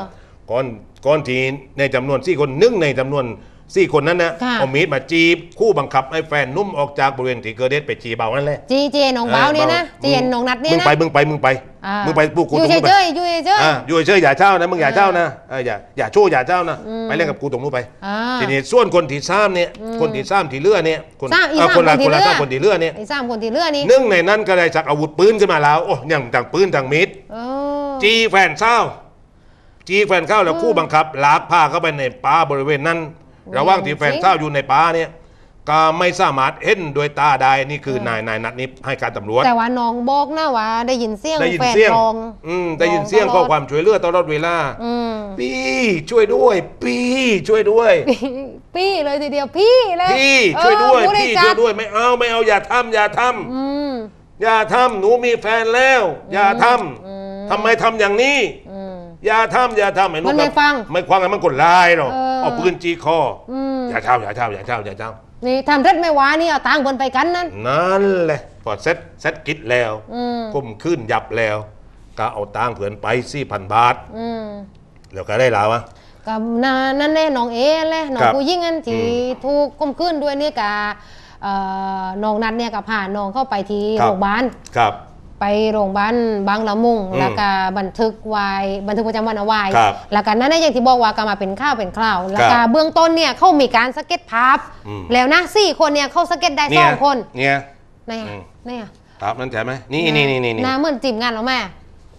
ก่อนที่ในจำนวน4 คน1 ในจำนวน4 คนนั้นนะเอามีดมาจีบคู่บังคับให้แฟนนุ่มออกจากบริเวณที่เกิดเหตุไปจีเบานั่นแหละจีน้องเบาเนี่ยนะจีน้องนัดเนี่ยนะมึงไปปลูกกูตรงนู้นไปอยู่เฉยอย่าเช่านะมึงอย่าเช่านะอย่าโชว์อย่าเช่านะไปเล่นกับกูตรงนู้นไปทีนี้ส่วนคนที่3เนี่ยคนที่3ที่เลือเนี่ยคนละ3 คนที่เลือเนี่ย 3 คนที่เลือนี่ 1 ในนั้นก็ได้ชักอาวุธปืนขึ้นมาแล้วโอ้ยังต่างปืนต่างมีดจีแฟนเศร้าแล้วคู่บังคับลากพาเข้าไปในป่าบริเวณนั้นระหว่างที่แฟนเศร้าอยู่ในป่าเนี่ยก็ไม่สามารถเห็นโดยตาได้นี่คือนายนัดนี้ให้การตำรวจแต่ว่าน้องบอกนะว่าได้ยินเสียงแฟนร้องได้ยินเสียงข้อความช่วยเหลือตลอดเวลาพี่ช่วยด้วยพี่ช่วยด้วยพี่เลยทีเดียวพี่เลยพี่ช่วยด้วยพี่ช่วยด้วยไม่เอาอย่าทำอย่าทำหนูมีแฟนแล้วอย่าทำไมทำอย่างนี้อย่าทำไอ้นุ๊กไม่ฟังมันกดไล่หรอกเอาปืนจี้คออย่าเช่านี่ทำเร็จไม่ว้านี่เอาตังค์บนไปกันนั่นแหละพอเซ็ตกิจแล้วก้มขึ้นยับแล้วก็เอาตังค์เผื่อนไป 4,000 บาทแล้วก็ได้แล้ววะก็นั่นแน่น้องเอแหละน้องผู้หญิงนั่นที่ถูกก้มขึ้นด้วยนี่กะน้องนัดเนี่ยกับผ่านน้องเข้าไปที่โรงพยาบาลไปโรงพยาบาลบางละมุงแล้วก็บันทึกประจำวันเอาไว้แล้วก็นั่นอย่างที่บอกว่าก็มาเป็นข้าวแล้วก็เบื้องต้นเนี่ยเขามีการสเก็ตภาพแล้วนะ4 คนเนี่ยเขาสเก็ตได้2 คนเนี่ยนี่ภาพนั้นใช่ไหมนี่น่าเหมือนจีบงานเราแม่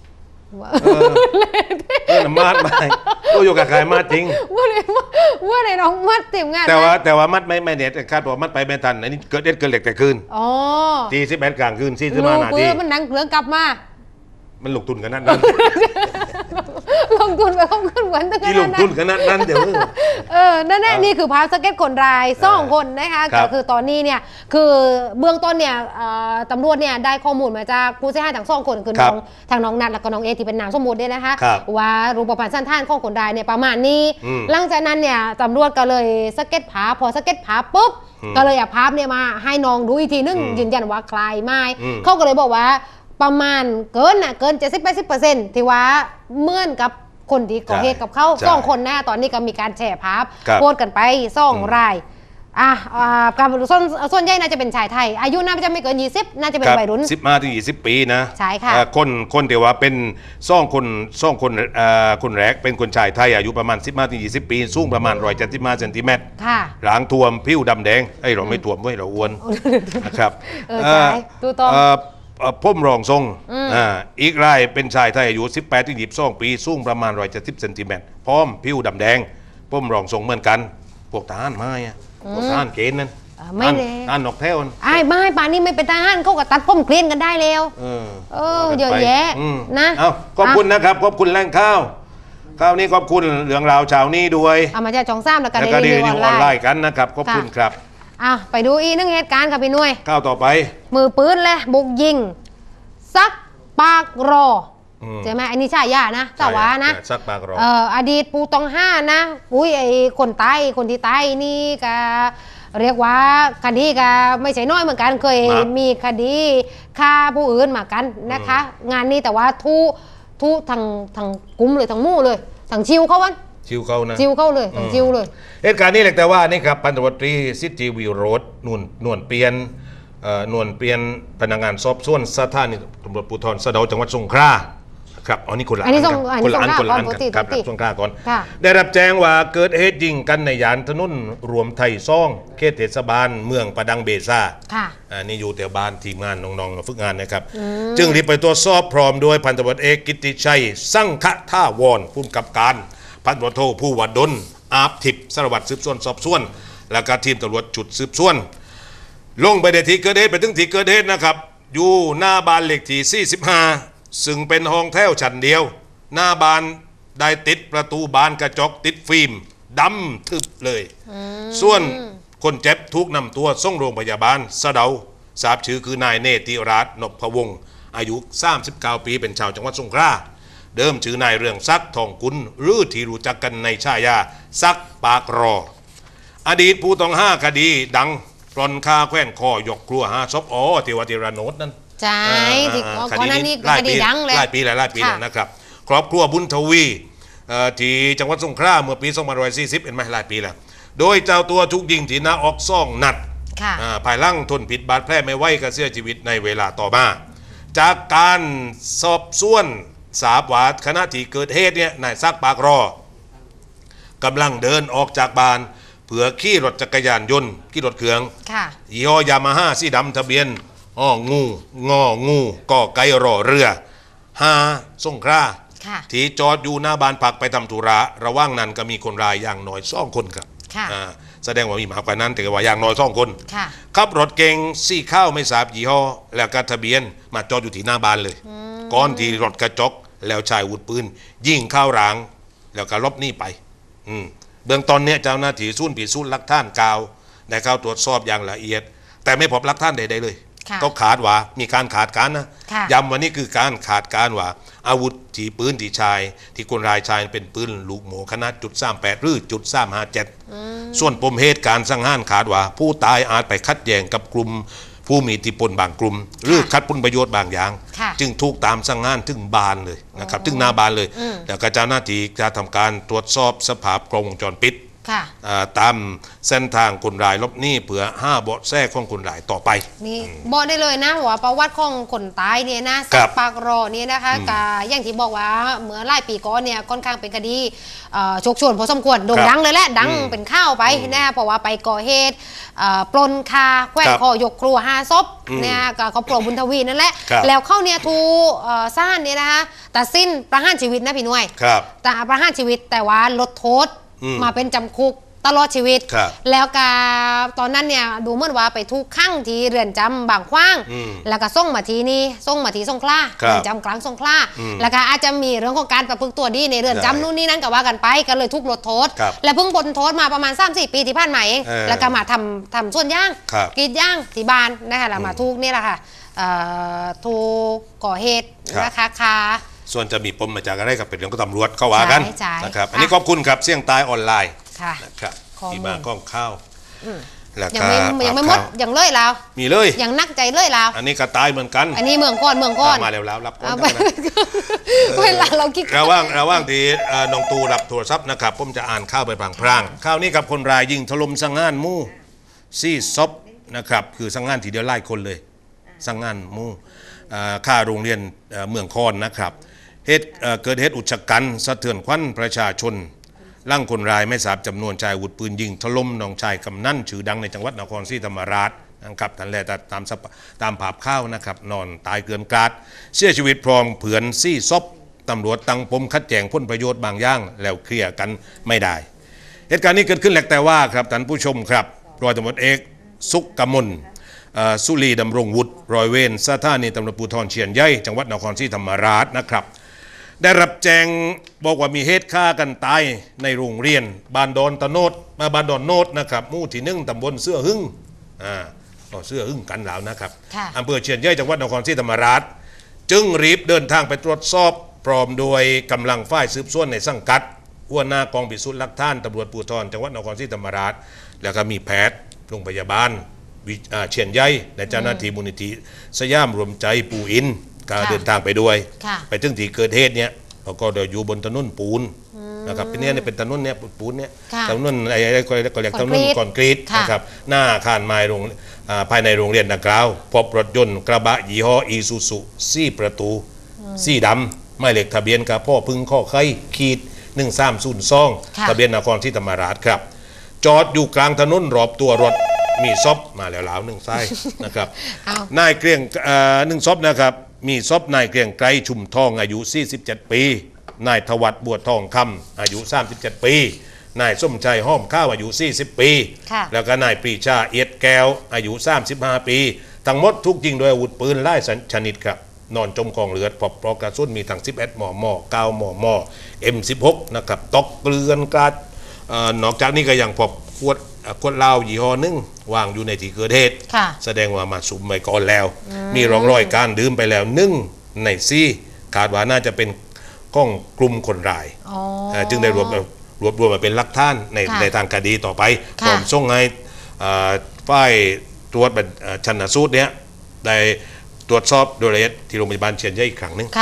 มัดไม่ตัวอยู่กับใครมัดจริงว่าไหนน้องมัดจีบงานแต่ว่ามัดไม่เด็ดคาดว่ามัดไปไม่ทันอันนี้เกิดเหล็กแต่คืนตี11 กลางคืน45 นาทีมันนั่งเครื่องกลับมามันลงทุนกันนั้นลงทุนไปลงทุนเหมือนตั้งที่ลงทุนกันนั้นเดี๋ยวนั่นแหละนี่คือภาพสเก็ตคนราย2 คนนะคะก็คือตอนนี้เนี่ยคือเบื้องต้นเนี่ยตำรวจเนี่ยได้ข้อมูลมาจากผู้เสียหายทั้ง2 คนคือทางน้องนัทแล้วก็น้องเอที่เป็นนามสมมุติเนี่ยนะคะว่ารูปพรรณสันฐานของคนรายเนี่ยประมาณนี้หลังจากนั้นเนี่ยตำรวจก็เลยสเก็ตภาพพอสเก็ตภาพปุ๊บก็เลยเอาภาพเนี่ยมาให้น้องดูอีกทีนึงยืนยันว่าใครไม่เขาก็เลยบอกว่าประมาณเกิน 70-80% ที่ว่าเหมือนกับคนที่ก่อเหตุกับเขา2 คนนะตอนนี้ก็มีการแชร์ภาพโพสต์กันไป2 รายการส่วนใหญ่น่าจะเป็นชายไทยอายุน่าจะไม่เกิน20น่าจะเป็นวัยรุ่น 15 ถึง 20 ปีนะใช่ค่ะคนที่ว่าเป็น2 คนคนแรกเป็นคนชายไทยอายุประมาณ15 ถึง 20 ปีสูงประมาณ175 เซนติเมตรหลังท่วมผิวดำแดงเราไม่ท่วมด้วยเราอ้วนนะครับใช่ดูต่อพุ่มรองทรงอีกรายเป็นชายไทยอายุ18 ถึง 22 ปีสูงประมาณ170 เซนติเมตรพร้อมผิวดำแดงพุ่มรองทรงเหมือนกันพวกทหารไม่พวกทหารเกณฑ์นั่นไม่เลยทหารนกแถวไม่ป่านนี้ไม่เป็นทหารเขาก็ตัดพุ่มเกลียนกันได้แล้วเยอะแยะนะขอบคุณนะครับขอบคุณแหล่งข้าวนี้ขอบคุณเรื่องราวเช้านี้ด้วยเอามาจากช่อง3แล้วก็ได้รีวิวออนไลน์กันนะครับขอบคุณครับไปดูอีก1 เหตุการณ์ค่ะพี่นุ้ยข้าวต่อไปมือปืนเลยบุกยิงซักปากรอใช่ไหมอันนี้ใช่ย่านะแต่ว่านะซักปากรออดีตผู้ต้องห้านะไอ้คนที่ตายนี่ก็เรียกว่าคดีก็ไม่ใช่น้อยเหมือนกันเคยมีคดีฆ่าผู้อื่นมากันนะคะงานนี้แต่ว่าทุทางกุ้มเลยทางมู่เลยทางชิวเขาวันชิวเขานะชิวเข้าเลยทางชิวเลยเหตุการณ์นี้แหละแต่ว่านี่ครับพันตำรวจตรีสิทธิวิโรจน์นวลเปลี่ยนพนักงานสอบสวนสถานีตำรวจภูธรสะเดาจังหวัดสงขลาครับอันนี้คนละอันกันครับสงขลาก่อนได้รับแจ้งว่าเกิดเหตุยิงกันในย่านถนนรวมไทยซ่องเขตเทศบาลเมืองประดังเบซานี่อยู่แถวบ้านทีมงานน้องๆฝึกงานนะครับจึงรีบไปตรวจสอบพร้อมโดยพันตำรวจเอกกิติชัยสังฆท่าวรผู้กำกับการพันตำรวจโทผู้วดลอาบทิพย์สารวัตรสืบสวนสอบสวนและก็ทีมตำรวจจุดสืบสวนลงไปในที่เกิดเหตุไปถึงที่เกิดเหตุนะครับอยู่หน้าบ้านเลขที่45ซึ่งเป็นห้องแถวชั้นเดียวหน้าบ้านได้ติดประตูบานกระจกติดฟิล์มดำทึบเลยส่วนคนเจ็บถูกนำตัวส่งโรงพยาบาลสะเดาทราบชื่อคือนายเนติรัตน์นพวงศ์อายุ39 ปีเป็นชาวจังหวัดสงขลาเดิมชื่อนายเรืองศักดิ์ทองกุลหรือที่รู้จักกันในฉายาซักปากรออดีตผู้ต้องห้าคดีดังปล้นฆ่าแขวนคอยกครัว5 ศพที่วัดติราโนดนั่นใช่ที่ก่อนหน้านี้คดีดังเลยหลายปีแล้วนะครับครอบครัวบุญทวีที่จังหวัดสงขลาเมื่อปี2540เป็นไหมหลายปีแล้วโดยเจ้าตัวถูกยิงที่หน้าอกซ่องนัดภายหลังทนพิษบาดแผลไม่ไหวก็เสียชีวิตในเวลาต่อมาจากการสอบสวนทราบว่าขณะที่เกิดเหตุเนี่ยนายซักปากรอกำลังเดินออกจากบ้านเพื่อขี่รถจักรยานยนต์ขี่รถเครื่องยี่ห้อยามาฮ่าสีดำทะเบียนงูก่อไก่รอเรือ5สงขลาที่จอดอยู่หน้าบ้านพักไปทำธุระระหว่างนั้นก็มีคนร้ายอย่างน้อย2 คนครับแสดงว่ามีมากกว่านั้นแต่ว่าอย่างน้อย2 คนขับรถเก๋งสีข้าวไม่ทราบยี่ห้อแล้วก็ทะเบียนมาจอดอยู่ที่หน้าบ้านเลยก่อนที่รถกระจกแล้วชายอาวุธปืนยิงเข้ารางแล้วก็ลบหนีไปเบื้องต้นเนี่ยเจ้าหน้าที่ศูนย์พิสูจน์หลักฐานกล่าวได้เข้าตรวจสอบอย่างละเอียดแต่ไม่พบหลักฐานใดๆเลยก็ขาดว่ามีการขาดการนะย้ำวันนี้คือการขาดการว่าอาวุธที่ปืนที่ชายที่คนร้ายชายเป็นปืนลูกโม่ขนาด.38หรือ.357ส่วนปมเหตุการสังหารขาดว่าผู้ตายอาจไปขัดแย้งกับกลุ่มผู้มีอิทธิพลบางกลุ่มหรือขัดผลประโยชน์บางอย่างจึงถูกตามสังหารถึงบานเลยนะครับถึงหน้าบานเลยแล้วก็เจ้าหน้าที่จะทำการตรวจสอบสภาพกล้องวงจรปิดตามเส้นทางคนร้ายลบหนีเผื่อ5 เบาะแสของคนร้ายต่อไปนี่บอกได้เลยนะว่าประวัติของคนตายเนี่ยนะสักปากรอเนี่ยนะคะกาอย่างที่บอกว่าเมื่อหลายปีก่อนเนี่ยค่อนข้างเป็นคดีโชคโชนพอสมควรโด่งดังเลยแหละดังเป็นข้าวไปนะคะเพราะว่าไปก่อเหตุปล้นคาแขวนคอยกครัว5 ศพเนี่ยกับครอบครัวบุญทวีนั่นแหละแล้วเข้าเนี่ยทูซ่านเนี่ยนะคะตัดสิ้นประหารชีวิตนะพี่น้อยแต่ประหารชีวิตแต่ว่าลดโทษมาเป็นจำคุกตลอดชีวิตแล้วก็ตอนนั้นเนี่ยดูเหมือนว่าไปทุกขั้งที่เรือนจำบางขว้างแล้วก็ส่งมาทีนี้ส่งมาที่สงขลาเรือนจำกลางสงขลาแล้วก็อาจจะมีเรื่องของการประพฤติตัวดีในเรือนจำนู่นนี่นั่นก็ว่ากันไปก็เลยทุกลดโทษและเพิ่งพ้นโทษมาประมาณ 3-4 ปีที่ผ่านมาเองแล้วก็มาทำส่วนย่างกรีดย่างที่บ้านนะคะแล้วมาทุกนี่แหละค่ะถูกก่อเหตุนะคะส่วนจะมีปมมาจากอะไรกับเป็นเรื่องของตำรวจเข้าว่ากันนะครับอันนี้ขอบคุณครับเสี่ยงตายออนไลน์นะครับที่มาก้องข้าวยังไม่หมดยังเลยแล้วมีเลยยังนักใจเลยแล้วอันนี้ก็ตายเหมือนกันอันนี้เมืองก้อนมาแล้วรับก้อนเวลาเราคิดระว่างที่น้องตูรับโทรศัพท์นะครับผมจะอ่านข้าวไปพลางๆข้าวนี้กับคนรายยิงถล่มสังหารมู่ซี่ซบนะครับคือสังหารทีเดียวไล่คนเลยสังหารมู่ค่าโรงเรียนเมืองคอนนะครับเกิดเหตุอุกชะกันสะเทือนขวัญประชาชนร่างคนร้ายไม่ทราบจำนวนชายอาวุธปืนยิงถล่มน้องชายกำนันชื่อดังในจังหวัดนครศรีธรรมราชนะครับทันแลตามภาพข้าวนะครับนอนตายเกลื่อนกลาดเสียชีวิตพร้อมเผื่อนซี่ซบตำรวจตั้งปมคัดแย้งผลประโยชน์บางอย่างแล้วเคลียร์กันไม่ได้เหตุการณ์นี้เกิดขึ้นแหลกแต่ว่าครับท่านผู้ชมครับร้อยตำรวจเอกสุกกมลสุรีดำรงวุฒิร้อยเวรสถานีตำรวจภูธรเชียนใหญ่จังหวัดนครศรีธรรมราชนะครับได้รับแจ้งบอกว่ามีเหตุฆ่ากันตายในโรงเรียนบ้านดอนโนดนะครับหมู่ที่1ตำบลเสื้อหึ่งเสื้อหึ่งกันแล้วนะครับอำเภอเชียนใหญ่จังหวัดนครศรีธรรมราชจึงรีบเดินทางไปตรวจสอบพร้อมโดยกำลังฝ่ายสืบสวนในสังกัดหัวหน้ากองพิสูจน์หลักฐานตำรวจภูธรจังหวัดนครศรีธรรมราชแล้วก็มีแพทย์โรงพยาบาลเชียนใหญ่และเจ้าหน้าที่มูลนิธิสยามรวมใจปู่อินก็เดินทางไปด้วยไปถึงที่เกิดเหตุเนี่ยเราก็เดินอยู่บนถนนปูนนะครับเนี่ยเป็นถนนเนี่ยปูนเนี่ยถนนอะไรก็เรียกถนนคอนกรีตนะครับหน้าอาคารไม้ภายในโรงเรียนดังกล่าวพบรถยนต์กระบะยี่ห้ออีซูซุ4 ประตูสีดำหมายเลขทะเบียนกับพ่อพึ่งข้อไข่1302ทะเบียนนครศรีธรรมราชครับจอดอยู่กลางถนนรอบตัวรถมีซบมาแล้ว1 ไส้นะครับนายเกรียง1 ซบนะครับมีซบนายเกรียงไกรชุมทองอายุ47 ปีนายทวัฒน์บัวทองคำอายุ37 ปีนายส้มชัยห้อมข้าวอายุ40 ปีแล้วก็นายปรีชาเอียดแก้วอายุ35 ปีทั้งหมดถูกยิงโดยอาวุธปืนหลายชนิดครับนอนจมกองเลือดพบปลอกกระสุนมีทั้ง11 มม. 9 มม. M16 นะครับตกเกลื่อนกลาดนอกจากนี้ก็ยังพบขวดเหล้ายี่ห้อนึงวางอยู่ในที่เกิดเหตุแสดงว่ามาสุมไว้ก่อนแล้วมีร่องรอยการดื่มไปแล้ว1 ใน 4คาดว่าน่าจะเป็นก้องกลุ่มคนร้ายจึงได้รวบรวมมาเป็นหลักฐานในทางคดีต่อไปพร้อมส่งให้ฝ่ายตรวจชันสูตรเนี้ยได้ตรวจสอบโดยละเอียดที่โรงพยาบาลเชียนใหญ่อีกครั้งนึง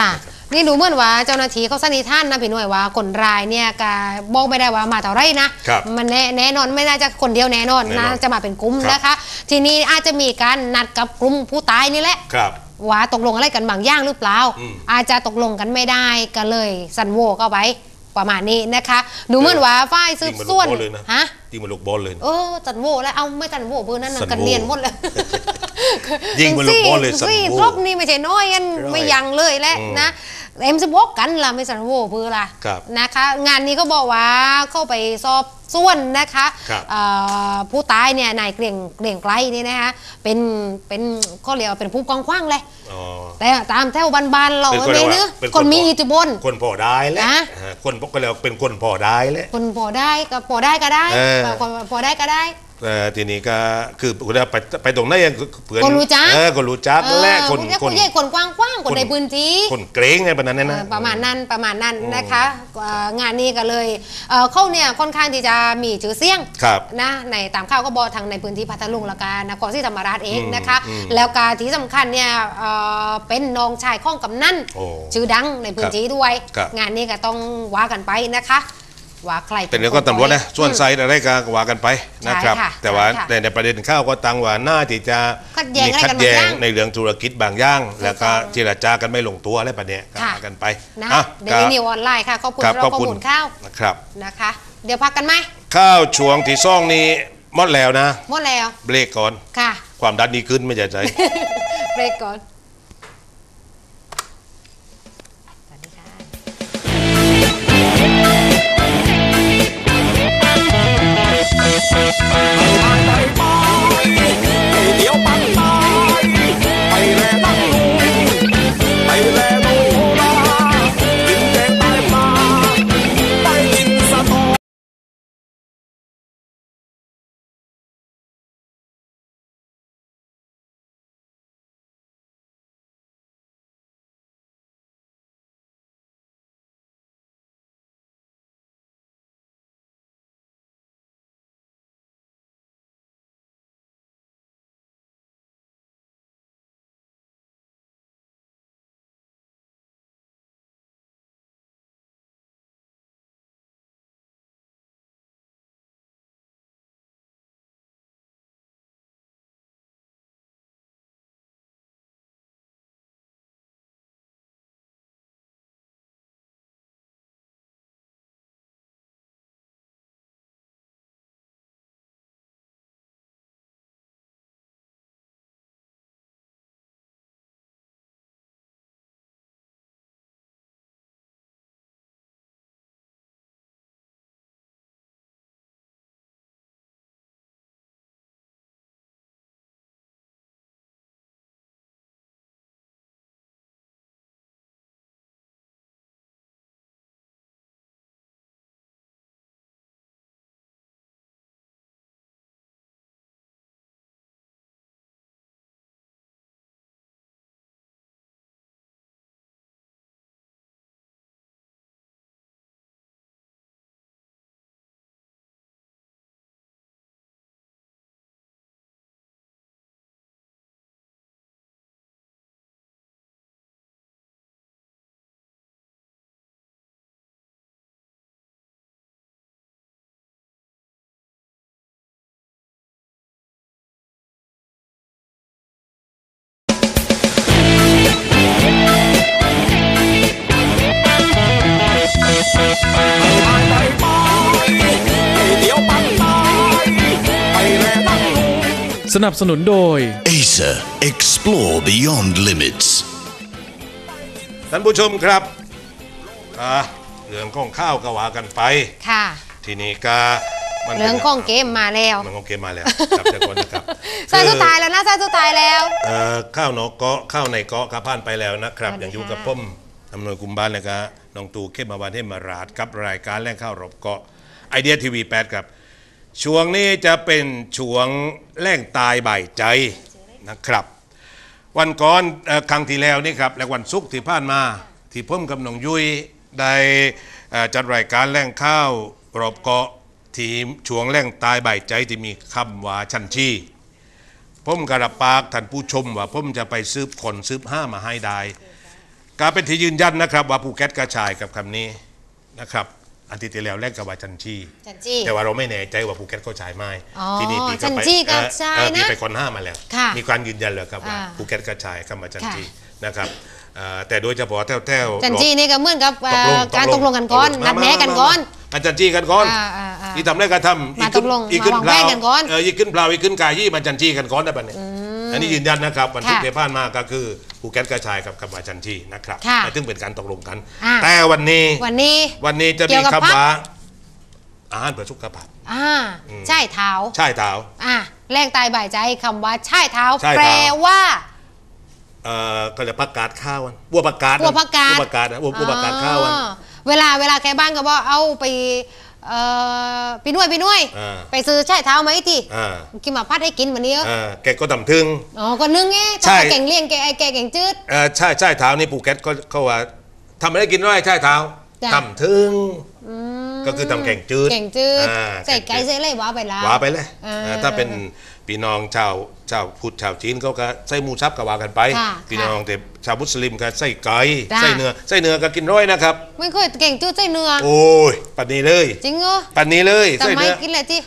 นี่ดูเหมือนว่าเจ้าหน้าที่เขาสันนิษฐานนะพี่หน่วยว่าคนร้ายเนี่ยก็บอกไม่ได้ว่ามาเท่าไรนะมันแน่นอนไม่น่าจะคนเดียวแน่นอนน่าจะมาเป็นกลุ่มนะคะทีนี้อาจจะมีการนัดกับกลุ่มผู้ตายนี่แหละว่าตกลงอะไรกันบางอย่างหรือเปล่าอาจจะตกลงกันไม่ได้ก็เลยสั่นโวเข้าไปประมาณนี้นะคะดูเหมือนว่าฝ่ายสืบสวนฮะยิงมันลูกบอลเลยสั่นโวแล้วเอาไม่สั่นโวเบอร์นั้นกันเนียนหมดเลยยิงมันลูกบอลเลยสั่นโวรบนี่ไม่ใช่น้อยกันไม่ยังเลยแหละนะM16 กันล่ะไม่สั่นโวเบอร์ล่ะนะคะงานนี้ก็บอกว่าเข้าไปสอบส่วนนะคะผู้ตายเนี่ยนายเกรียงไกลนี่นะคะเป็นก็เรียกว่าเป็นผู้กองขว้างเลยแต่ตามแถวบ้านๆเราไม่เนื้อคนมีอิทธิพลคนพอได้แล้วคนพวกเราเป็นคนพอได้แล้วคนพอได้ก็พอได้ก็ได้พอได้ก็ได้ทีนี้ก็คือไปตรงนั้นยังเพื่อนคนรู้จักและคนใหญ่คนกว้างคนในพื้นที่คนเกรงไงประมาณนั้นนะประมาณนั้นนะคะงานนี้ก็เลยเขาเนี่ยค่อนข้างที่จะมีชื่อเสียงนะในตามข่าวก็บอกทางในพื้นที่พัทลุงและกานครศรีธรรมราชเองนะคะแล้วการที่สำคัญเนี่ยเป็นน้องชายของกำนันชื่อดังในพื้นที่ด้วยงานนี้ก็ต้องว่ากันไปนะคะว่าใครเป็นเรื่องก็ตำรวจนะส่วนไซด์อะไรก็ว่ากันไปนะครับแต่ว่าในประเด็นข้าวก็ตั้งว่าหน้าที่จะมีขัดแย้งในเรื่องธุรกิจบางอย่างแล้วก็เจรจากันไม่ลงตัวอะไรประเด็นกันไปนะเดลินิวออนไลน์ค่ะขอบคุณเราข้อมูลข้าวนะครับนะคะเดี๋ยวพักกันไหมข้าวช่วงที่ซ่องนี้หมดแล้วนะหมดแล้วเบรกก่อนค่ะความดันดีขึ้นไม่ใช่ใจเบรกก่อนเดี๋ยวปังตายไปแลตั้งไปแลโนรากินแกงตายปลาได้กินสะตอสนับสนุนโดย Acer Explore Beyond Limits ท่านผู้ชมครับเรื่องของข้าวก็ว่ากันไปค่ะทีนี้ก็เรื่องของเกมมาแล้วมันของเกมมาแล้วครับทุกคนนะครับสายสุดท้ายแล้วนะสายสุดท้ายแล้วข้าวนอกเกาะข้าวในเกาะกระพานไปแล้วนะครับอย่างอยู่กับผมอำนวยกุมบ้านเลยครับน้องตู่เข้มมาวันให้มาราดกับรายการแล่งข้าวรบเกาะไอเดียทีวี8ครับช่วงนี้จะเป็นช่วงแล่งตายบ่ายใจนะครับวันก่อนครั้งที่แล้วนี่ครับและวันศุกร์ที่ผ่านมาที่ผมกับน้องยุ้ยได้จัดรายการแล่งข้าวรบเกาะทีมช่วงแล่งตายบ่ายใจที่มีคำว่าชันชีผมกระปากท่านผู้ชมว่าผมจะไปซื้อคนซื้อห้ามาให้ได้การเป็นที่ยืนยันนะครับว่าภูเก็ตกระชายกับคำนี้นะครับอันที่ที่แล้วแรกกับว่าจันจีแต่ว่าเราไม่แน่ใจว่าภูเก็ตเขาใช้ไหมที่นี่ปีก็ไปปีไปคนห้ามาแล้วมีการยืนยันเลยครับว่าภูเก็ตกระชายคำว่าจันจีนะครับแต่โดยเฉพาะแถวจันจีนี่ก็เหมือนกับการตกลงกันก่อนนัดแนะกันก่อนมันจันจีกันก่อนที่ทำได้ก็ทำอีกขึ้นเปล่าอีกขึ้นเปล่าอีกขึ้นกายยี่มันจันจีกันก่อนได้ปะเนี่ยอันนี้ยืนยันนะครับวันที่เทพานมาก็คือภูเก็ตกระชายกับมาจันจีนะครับซึ่งเป็นการตกลงกันแต่วันนี้จะมีคำว่าอาหารเพื่อสุขภาพใช่เท้าแรงตายบ่ายใจคำว่าใช่เท้าแปลว่าก็จะประกาศข้าววัวประกาศนะวัวประกาศข้าวเวลาแกบ้านก็บอกเอาไปพี่นุ่ยไปซื้อใช่เท้าไหมที่กินมาพัดให้กินวันนี้แกก็ทำถึงก็นึ่งไงต้องแกงเลี้ยงแกแกงจืดใช่เท้านี่ภูเก็ตก็เขาว่าทำอะไรกินได้ใช่เท้าทำถึงก็คือทำแกงจืดใส่ไก่ใส่อะไรว้าไปเลยถ้าเป็นพี่น้องชาวพุทธชาวจีนเขาก็ใส่หมูสับก็ว่ากันไปพี่น้องแต่ชาวมุสลิมก็ใส่ไก่ใส่เนื้อก็กินร้อยนะครับไม่เคยแกงจืดใส่เนื้อโอ้ยปันนี้เลยจริงเหรอปันนี้เลยใส่เนื้อกินอะไรที่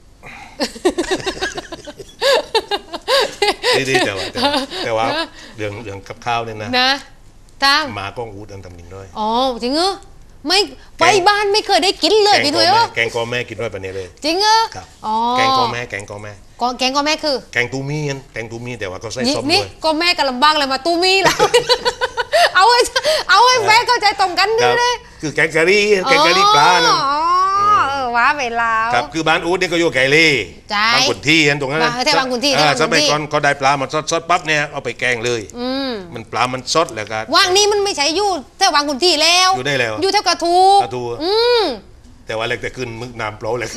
ดีแต่ว่าเรื่องกับข้าวเนี่ยนะหมากองอูดทำกินด้วยจริงเหรอไม่ไปบ้านไม่เคยได้กินเลยพี่ตุ้ยแกงกอแม่กินด้วยปันนี้เลยจริงเหรอแกงกอแม่แกงกอแม่คือแกงตูมี่แต่ว่าก็ใส่ส้มด้วยนี่ก็แม่กับลำบากเลยมาตูมี่แล้วเอาให้แม่เข้าใจตรงกันนี่เลยคือแกงกะหรี่ปลานะว้าเวลาครับคือบ้านอู๊ดนี่ก็อยู่ไก่เล่บางขุนที่ตรงนั้นบางขุนที่สมัยก่อนเขาได้ปลามาสดปั๊บเนี่ยเอาไปแกงเลยมันปลามันสดแล้วก็ว่างนี้มันไม่ใช่อยู่แถวบางขุนที่แล้วอยู่ได้แล้วอยู่แถวกระทูแต่ว่าแรกแต่ขึ้นมึกน้ำเปล่าเลย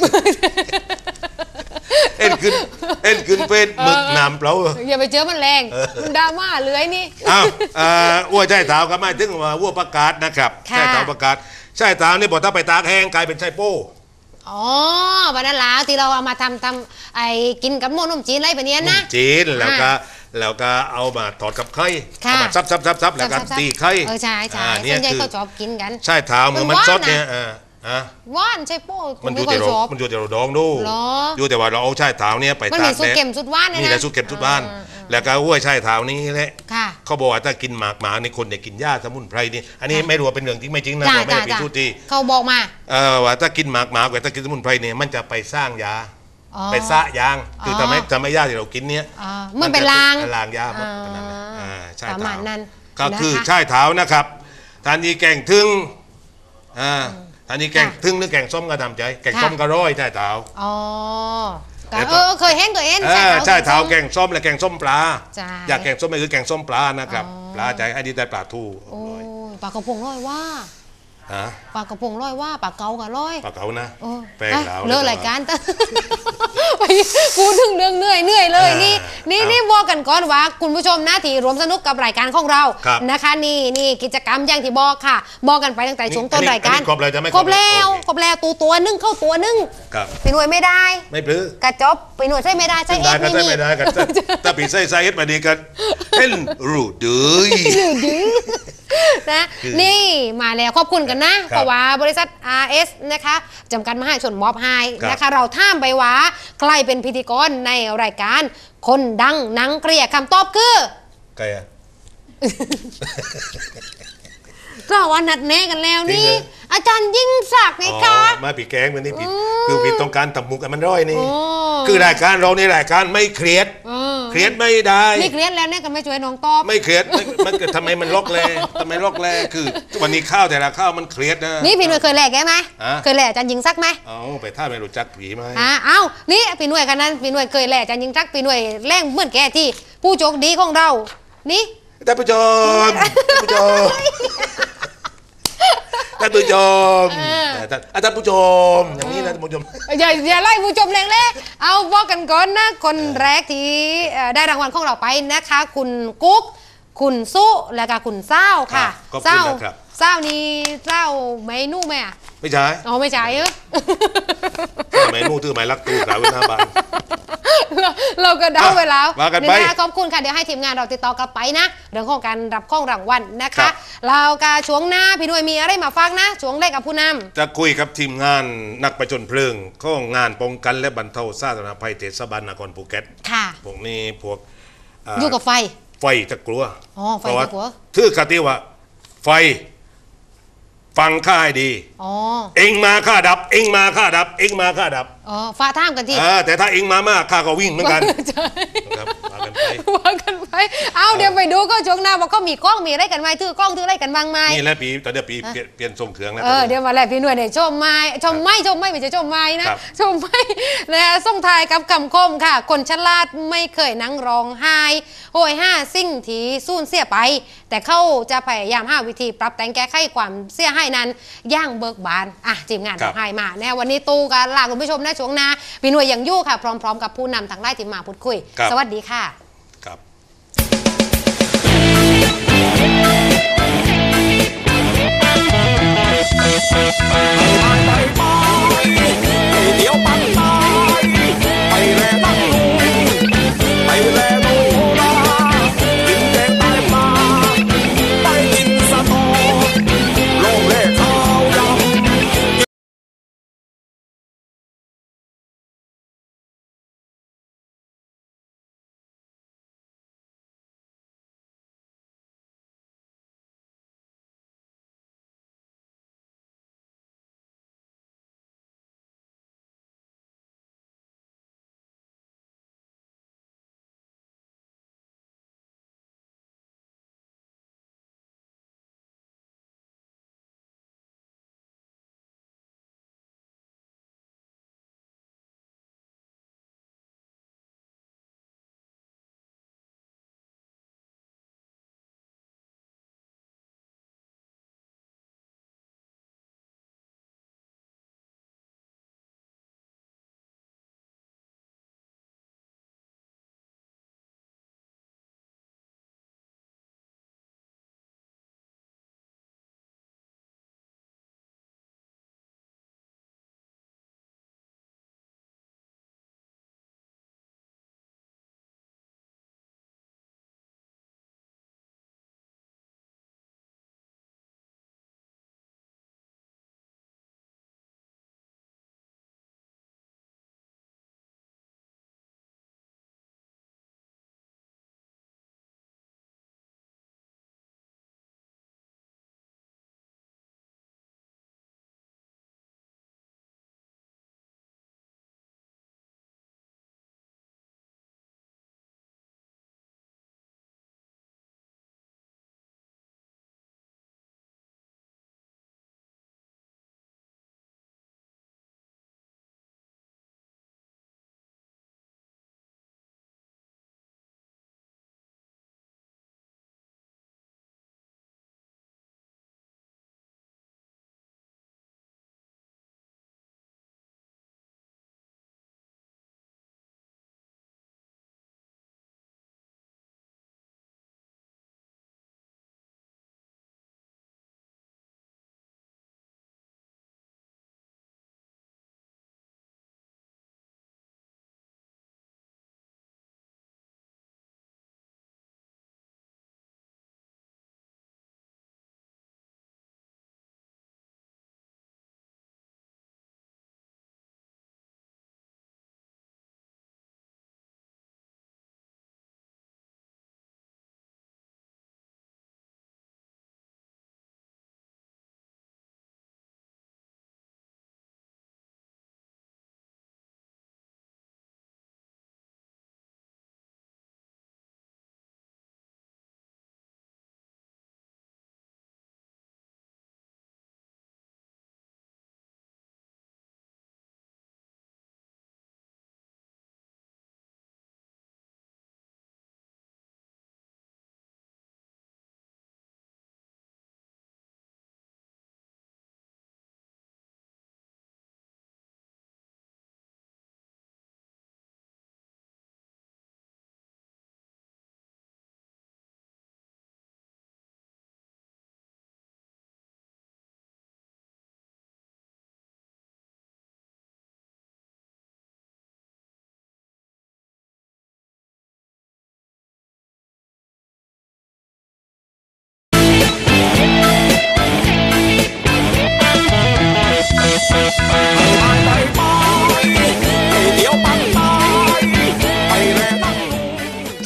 เอ็นขึ้นเป็นมึกน้ำเปล่าอย่าไปเจอมันแรงมันดราม่าเลยนี่วัวใช่เท้าก็ไม่ถึงว่าวัวประกาศนะครับใช่เท้าประกาศใช่เท้านี่บอกถ้าไปตากแห้งกลายเป็นไชโป้วันนั้นแล้วที่เราเอามาทำไอ้กินกับนมจีนอะไรแบบนี้นะจีนแล้วก็เอามาถอดกับไข่เอามาซับแล้วก็ตีไข่ใช่ส่วนใหญ่เขาชอบกินกันใช่เท้าเหมือนมันซดเนี่ยว่านใช่โป้มันอยู่แต่เราดองดูอยู่แต่ว่าเราเอาใช่เท้าเนี่ยไปตากมันมีสูตรเข็มสุดว่านนี่แหละสูตรเข็มสุดว่านแล้วก็ห้วยใช่เท้านี้แหละเขาบอกว่าถ้ากินหมากหมาในคนเนี่ยกินหญ้าสมุนไพรนี่อันนี้ไม่รู้ว่าเป็นเรื่องจริงไม่จริงนะเราไม่ได้พิสูจน์ที่เขาบอกมาว่าถ้ากินหมากหมากับถ้ากินสมุนไพรเนี่ยมันจะไปสร้างยาไปซะยางคือทำให้ยาที่เรากินเนี่ยมันเป็นลางยาหมดใช่เท้าก็คือใช่เท้านะครับทานนี้แกงทึ่งอันนี้แกงทึ่งหรือแกงส้มก็ทำใจแกงส้มก็ร้อยใช่เท้าเคยเห็นใช่เท้าแกงส้มและแกงส้มปลาอยากแกงส้มไม่คือแกงส้มปลานะครับปลาใจอันนี้ได้ปลาทูปลากระพงร้อยว่าปลากระพงร้อยว่าปลาเก๋ากับร้อยปลาเก๋านะแปลงแล้วเลิกรายการไปพูดถึงเรื่องเหนื่อยเลยนี่บอกกันก่อนว่าคุณผู้ชมนะที่รวมสนุกกับรายการของเรานะคะนี่กิจกรรมอย่างที่บอกค่ะบอกกันไปตั้งแต่ช่วงต้นรายการครบแล้วจะไม่ครบแล้วตัวนึงเข้าตัวนึงปีหน่วยไม่ได้ไม่ปลื้กระจบปีหน่วยใช้ไม่ได้ใช้เอสไม่ได้กันถ้าปีใช้เอสมาดีกันเป็นรูดื้อนะนี่มาแล้วขอบคุณกันนะเพราะว่าบริษัท RS นะคะจำกัดมาให้ส่วนมอบให้นะคะเราท่ามไปว่าใครเป็นพิธีกรในรายการคนดังหนังเคลียร์คำตอบคือใครอะก็วันนัดแนะกันแล้วนี่อาจารย์ยิ่งศักดิ์ไงคะมาปีแกงมันนี่ผิดคือผิดต้องการตับมุกกันมันร้อยนี่คือรายการเราในรายการไม่เครียดไม่ได้ไม่เครียดแล้วเนี่ยก็ไม่ช่วยน้องตอบไม่เครียดมันทำไมมันล็อกแร่คือวันนี้ข้าวแต่ละข้าวมันเครียดนะนี่พี่หน่วยเคยแหลกแกไหมเคยแหลกอาจารย์ยิ่งศักดิ์ไหมไปท่าไม่รู้จักผีไหมนี่พี่หน่วยกันนั้นพี่หน่วยเคยแหลกอาจารย์ยิ่งศักดิ์พี่หน่วยแรงเหมือนแกที่ผู้โชคดีของเรานี่ท่านผู้ชมท่านผู้ชมอย่างนี้นะท่านผู้ชมอย่าไล่ผู้ชมแรงเลยเอาบอกกันก่อนนะคนแรกที่ได้รางวัลของเราไปนะคะคุณกุ๊กคุณสุและก็คุณเศร้าค่ะเศร้านี่เศร้าไม่นู่ไหมไม่ใช่ไม่ใช่ไม่นู่ถือไม้ลักตู้ขายไว้หน้าบ้านเราก็เดาไปแล้วว่ากันไปนี่นะคะขอบคุณค่ะเดี๋ยวให้ทีมงานเราติดต่อกลับไปนะเรื่องของการรับข้องรางวัลนะครัคะบเรากาช่วงหน้าพี่หน่วยมีอะไรมาฟังนะช่วงแรกกับผู้นำจะคุยกับทีมงานนักประจนเพลิงของงานป้องกันและบรรเทาสาธารณภัยเทศบาลนครภูเก็ตค่ะพวกนี้พวกอยู่กับไฟไฟจะกลัวอ๋อไฟเพราะว่าจะกลัวถือกติว่าไฟฟังข้าให้ดีอ๋อเองมาข้าดับ เองมาข้าดับ เองมาข้าดับอ๋อฟ้าท่ามกันที่แต่ถ้าเองมามากข้าก็วิ่งเหมือนกันใช่ครับมากันไปว่ากันไปเอาเดี๋ยวไปดูก็ช่วงหน้าว่าเขามีกล้องมีอะไรกันไหมถือกล้องถืออะไรกันบ้างไหมนี่แหละปีตอนเนี้ยปีเปลี่ยนทรงเครื่องแล้วเดี๋ยวมาแหละพี่หน่วยเนี่ยชมไม่ไม่ใช่ชมไม่นะครับ ชมไม่นะส่งท้ายกับคำคมค่ะ คนฉลาดไม่เคยนั่งร้องไห้โหยห้าสิ่งที่สูญเสียไป แต่เขาจะพยายามหาวิธีปรับแต่งแก้ไขความเสียหายนั้นอย่างเบิกบานทีมงานร้องไห้มาแน่วันนี้ตู้กันลาคุณผู้ชมนะช่วงหน้าพี่หน่วยยังอยู่ค่ะพร้อมๆกับผู้นำทางไล่ที่มาพูดคุย สวัสดีค่ะครับ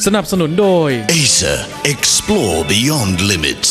สนับสนุนโดย Acer Explore Beyond Limits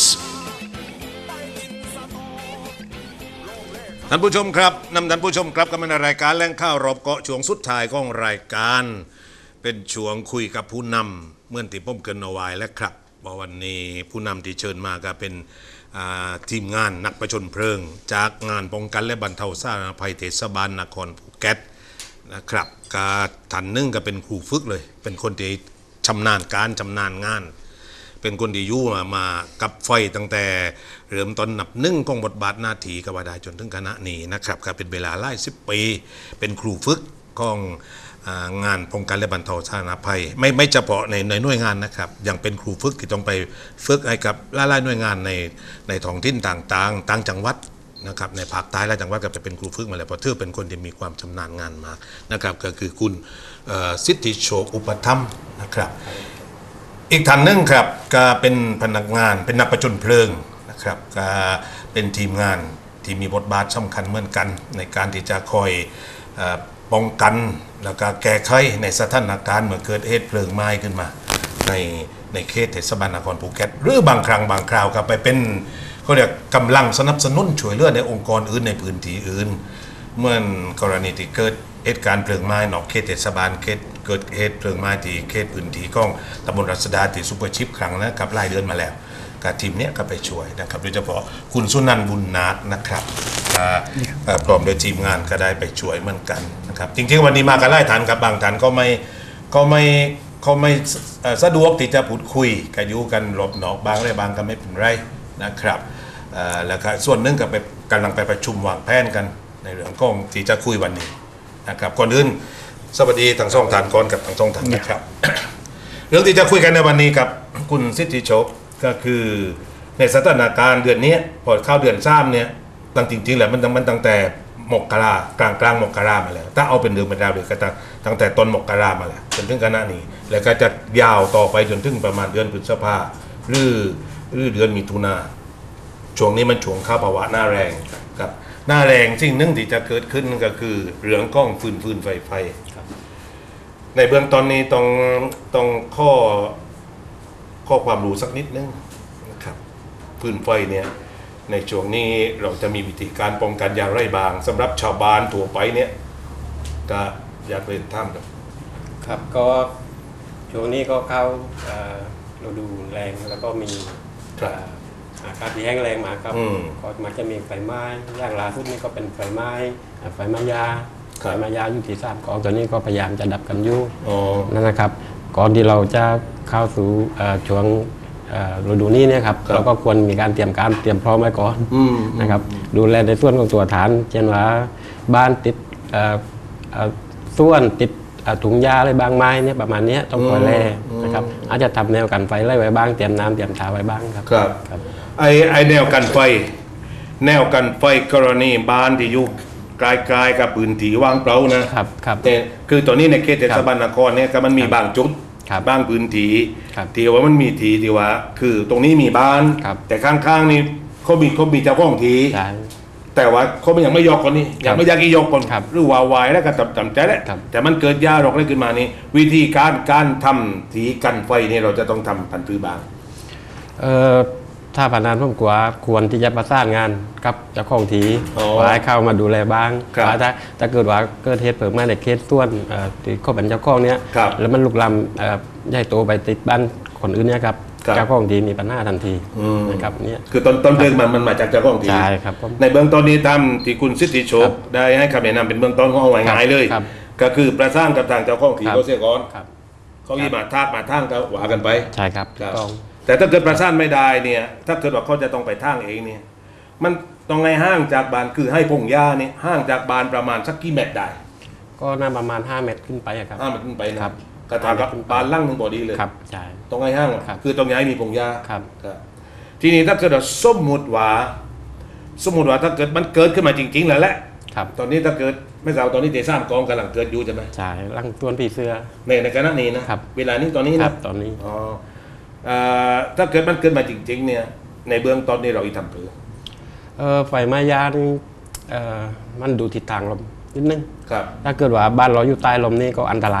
ท่านผู้ชมครับนำท่านผู้ชมครับกับในรายการแหล่งข่าวรอบเกาะช่วงสุดท้ายของรายการเป็นช่วงคุยกับผู้นำเมื่อที่ผมเกินเอาไว้แล้วครับว่าวันนี้ผู้นำที่เชิญมาก็เป็นทีมงานนักประชนเพลิงจากงานป้องกันและบรรเทาสาธารณภัยเทศบาลนครภูเก็ตนะครับก็ท่านหนึงก็เป็นครูฝึกเลยเป็นคนที่ชำนาญการชำนาญงานเป็นคนที่อยู่มากับไฟตั้งแต่เริ่มต้นนับหนึ่งของบทบาทหน้าที่กับว่าได้จนถึงขณะนี้นะครับก็เป็นเวลาหลาย10 ปีเป็นครูฝึกของงานป้องกันและบรรเทาสาธารณภัยไม่เฉพาะในหน่วยงานนะครับยังเป็นครูฝึกที่ต้องไปฝึกให้กับหลายๆหน่วยงานในท้องถิ่นต่างๆต่างจังหวัดนะครับในภาคใต้และจังหวัดก็จะเป็นครูฝึกมาแล้วเพราะเธอเป็นคนที่มีความชำนาญงานมากนะครับก็คือคุณสิทธิโชคอุปธรรมนะครับอีกท่านหนึ่งครับก็เป็นพนักงานเป็นนักประจนเพลิงนะครับก็เป็นทีมงานที่มีบทบาทสำคัญเหมือนกันในการที่จะคอยป้องกันแล้วก็แก้ไขในสถานการณ์เมื่อเกิดเหตุเพลิงไหม้ขึ้นมาในเขตเทศบาลนครภูเก็ตหรือบางครั้งบางคราวก็ไปเป็นเขาเรียกกำลังสนับสนุนช่วยเหลือในองค์กรอื่นในพื้นที่อื่นเมื่อกรณีที่เกิดเหตุการณ์เพลิงไหม้นอกเขตเทศบาลเกิดเหตุเพลิงไหม้ที่เขตพื้นที่ของตำบลรัศดาที่ซุปเปอร์ชิปครั้งนะครับหลายเดือนมาแล้วกับทีมนี้ก็ไปช่วยนะครับโดยเฉพาะคุณสุนันท์บุญนาถนะครับพร้อมโดยทีมงานก็ได้ไปช่วยเหมือนกันนะครับจริงๆวันนี้มากันหลายท่านครับบางท่านก็ไม่สะดวกที่จะพูดคุยก็อยู่กันหลบหนอกบางอะไรบางก็ไม่เป็นไรนะครับแล้วก็ส่วนหนึ่งก็ไปกำลังไปประชุมวางแผนกันในเรื่องของที่จะคุยวันนี้นะครับก่อนอื่นสวัสดีทั้งสองท่านก่อนกับทั้งสองท่านนะครับ เรื่องที่จะคุยกันในวันนี้กับคุณสิทธิโชคก็คือในสถานการณ์เดือนนี้พอเข้าเดือน3เนี่ยจริงๆแล้วมันตั้งแต่มกรากลางมกรามาแล้วถ้าเอาเป็นเดือนเป็นราวเลยก็ตั้งแต่ต้นมกรามาแล้วจนถึงขณะนี้แล้วก็จะยาวต่อไปจนถึงประมาณเดือนพฤษภาหรือเดือนมิถุนาช่วงนี้มันช่วงเข้าภาวะหน้าแรงครับหน้าแรงสิ่งหนึ่งที่จะเกิดขึ้นก็คือเรื่องของฟืนไฟในเบื้องต้นนี้ต้องข้อความรู้สักนิดนึงนะครับฟืนไฟเนี่ยในช่วงนี้เราจะมีวิธีการป้องกันอย่างไรบ้างสำหรับชาวบ้านทั่วไปเนี่ยก็อยากเรียนท่านครับก็ช่วงนี้ก็เข้าฤดูแรงแล้วก็มีอากาศที่แห้งแรงมาครับก็มักจะมีไฟไหม้อย่างล่าสุดนี่ก็เป็นไฟไหม้ยาอยู่ที่3กองตัวนี้ก็พยายามจะดับกันอยู่นั่นนะครับก่อนที่เราจะเข้าสู่ช่วงฤดูนี้เนี่ยครับเราก็ควรมีการเตรียมพร้อมไว้ก่อนนะครับดูแลในส่วนของตัวฐานเช่นว่าบ้านติดส่วนติดถุงยาอะไรบางไม้เนี่ยประมาณนี้ต้องคอยแลนะครับอาจจะทำแนวกันไฟไล่ไว้บ้างเตรียมน้ำเตรียมทาไว้บ้างครับไอแนวกันไฟกรณีบ้านที่อยู่ใกล้ๆกับพื้นที่ว่างเปล่านะครับแต่คือตอนนี้ในเขตเทศบาลนครเนี่ยก็มันมีบางจุดบางพื้นที่ที่ว่ามันมีที่ว่าคือตรงนี้มีบ้านแต่ข้างๆนี่เขามีเจ้าของที่แต่ว่าเขายังไม่ยกคนนี้ยังไม่อยากยกคนหรือว่าวายแล้วก็จำใจแล้วแต่มันเกิดยาหรอกอะไรขึ้นมานี่วิธีการทำที่กันไฟนี่เราจะต้องทำพันธุ์บางถ้าผ่านนานผมกลัวควรที่จะประสานงานกับเจ้าของทีว่าให้เข้ามาดูแลบ้างว่าถ้าเกิดว่าเกิดเหตุเพลิงไหม้ในเขตส่วนที่เขาเป็นเจ้าของเนี้ยแล้วมันลุกลามใหญ่โตไปติดบ้านคนอื่นเนี่ยครับเจ้าของทีมีปัญหาทันทีนะครับเนี่ยคือต้นเพลิงมันมาจากเจ้าของทีใช่ครับในเบื้องต้นนี้ทำที่คุณสิทธิโชคได้ให้คำแนะนำเป็นเบื้องต้นของเอาไว้ง่ายเลยก็คือประสานกับทางเจ้าของทีเขาเสียก่อนเขายี่มาทางก็ว่ากันไปใช่ครับแต่ถ้าเกิดประสานไม่ได้เนี่ยถ้าเกิดว่าเขาจะต้องไปทางเองเนี่ยมันต้องไงห่างจากบ้านคือให้พงหญ้าเนี่ยห่างจากบ้านประมาณสักกี่เมตรได้ก็น่าประมาณ5 เมตรขึ้นไปครับ 5 เมตรขึ้นไปนะครับกระถางกับบ้านล่างหนึ่งพอดีเลยครับใช่ต้องไงห่างคือต้องย้ายมีพงหญ้าครับทีนี้ถ้าเกิดว่าสมมุติว่าถ้าเกิดมันเกิดขึ้นมาจริงๆแล้วแหละตอนนี้ถ้าเกิดไม่ทราบตอนนี้เตะ3กองกำลังเกิดอยู่ใช่ไหมใช่ลังตัวนผีเสื้อในขณะนี้นะเวลานี้ตอนนี้นะตอนนี้ถ้าเกิดมันเกิดมาจริงๆเนี่ยในเบื้องต้นนี่เราอีทำเพื่อไฟไหม้ยามันดูทิศทางลมนิดนึงถ้าเกิดว่าบ้านเราอยู่ใต้ลมนี่ก็อันตราย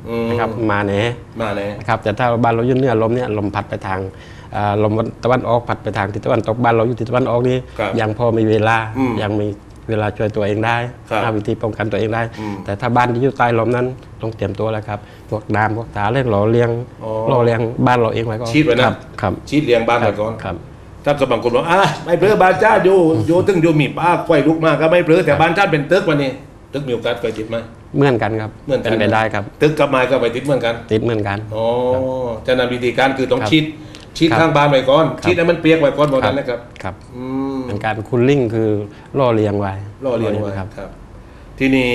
นะครับมาแหนมาเลยนะครับแต่ถ้าบ้านเราอยู่เหนือลมเนี่ยลมพัดไปทางลมตะวันออกพัดไปทางทิศตะวันตกบ้านเราอยู่ทิศตะวันออกนี่ยังพอมีเวลายังมีเวลาช่วยตัวเองได้หาวิธีป้องกันตัวเองได้แต่ถ้าบ้านที่อยู่ใต้ลมนั้นต้องเตรียมตัวแล้วครับพวกน้ำพวกตาเล่นหล่อเลี้ยงบ้านเราเองไว้ก็ชีดไว้นะครับ ชีดเลี้ยงบ้านไว้ก่อนครับถ้าบางคนบอกไม่เปลือบ้านจ้าอยู่ตึงอยู่มีป้าไฟลุกมากก็ไม่เปลือแต่บ้านจ้าเป็นตึกวันนี้ตึกมีโอกาสไฟติดไหมเหมือนกันครับเหมือนกันเป็นไปได้ครับตึกกับไม้ก็ไฟติดเหมือนกันติดเหมือนกันอ๋อฉะนั้นวิธีการคือต้องชีดครับข้างบ้านไว้ก่อนครับชีดให้มันเปียกไว้ก่อนบอกนั้นนะครับครับเป็นการคูลลิ่งคือล่อเลี้ยงไว้ล่อเลี้ยงไว้ครับครับทีนี้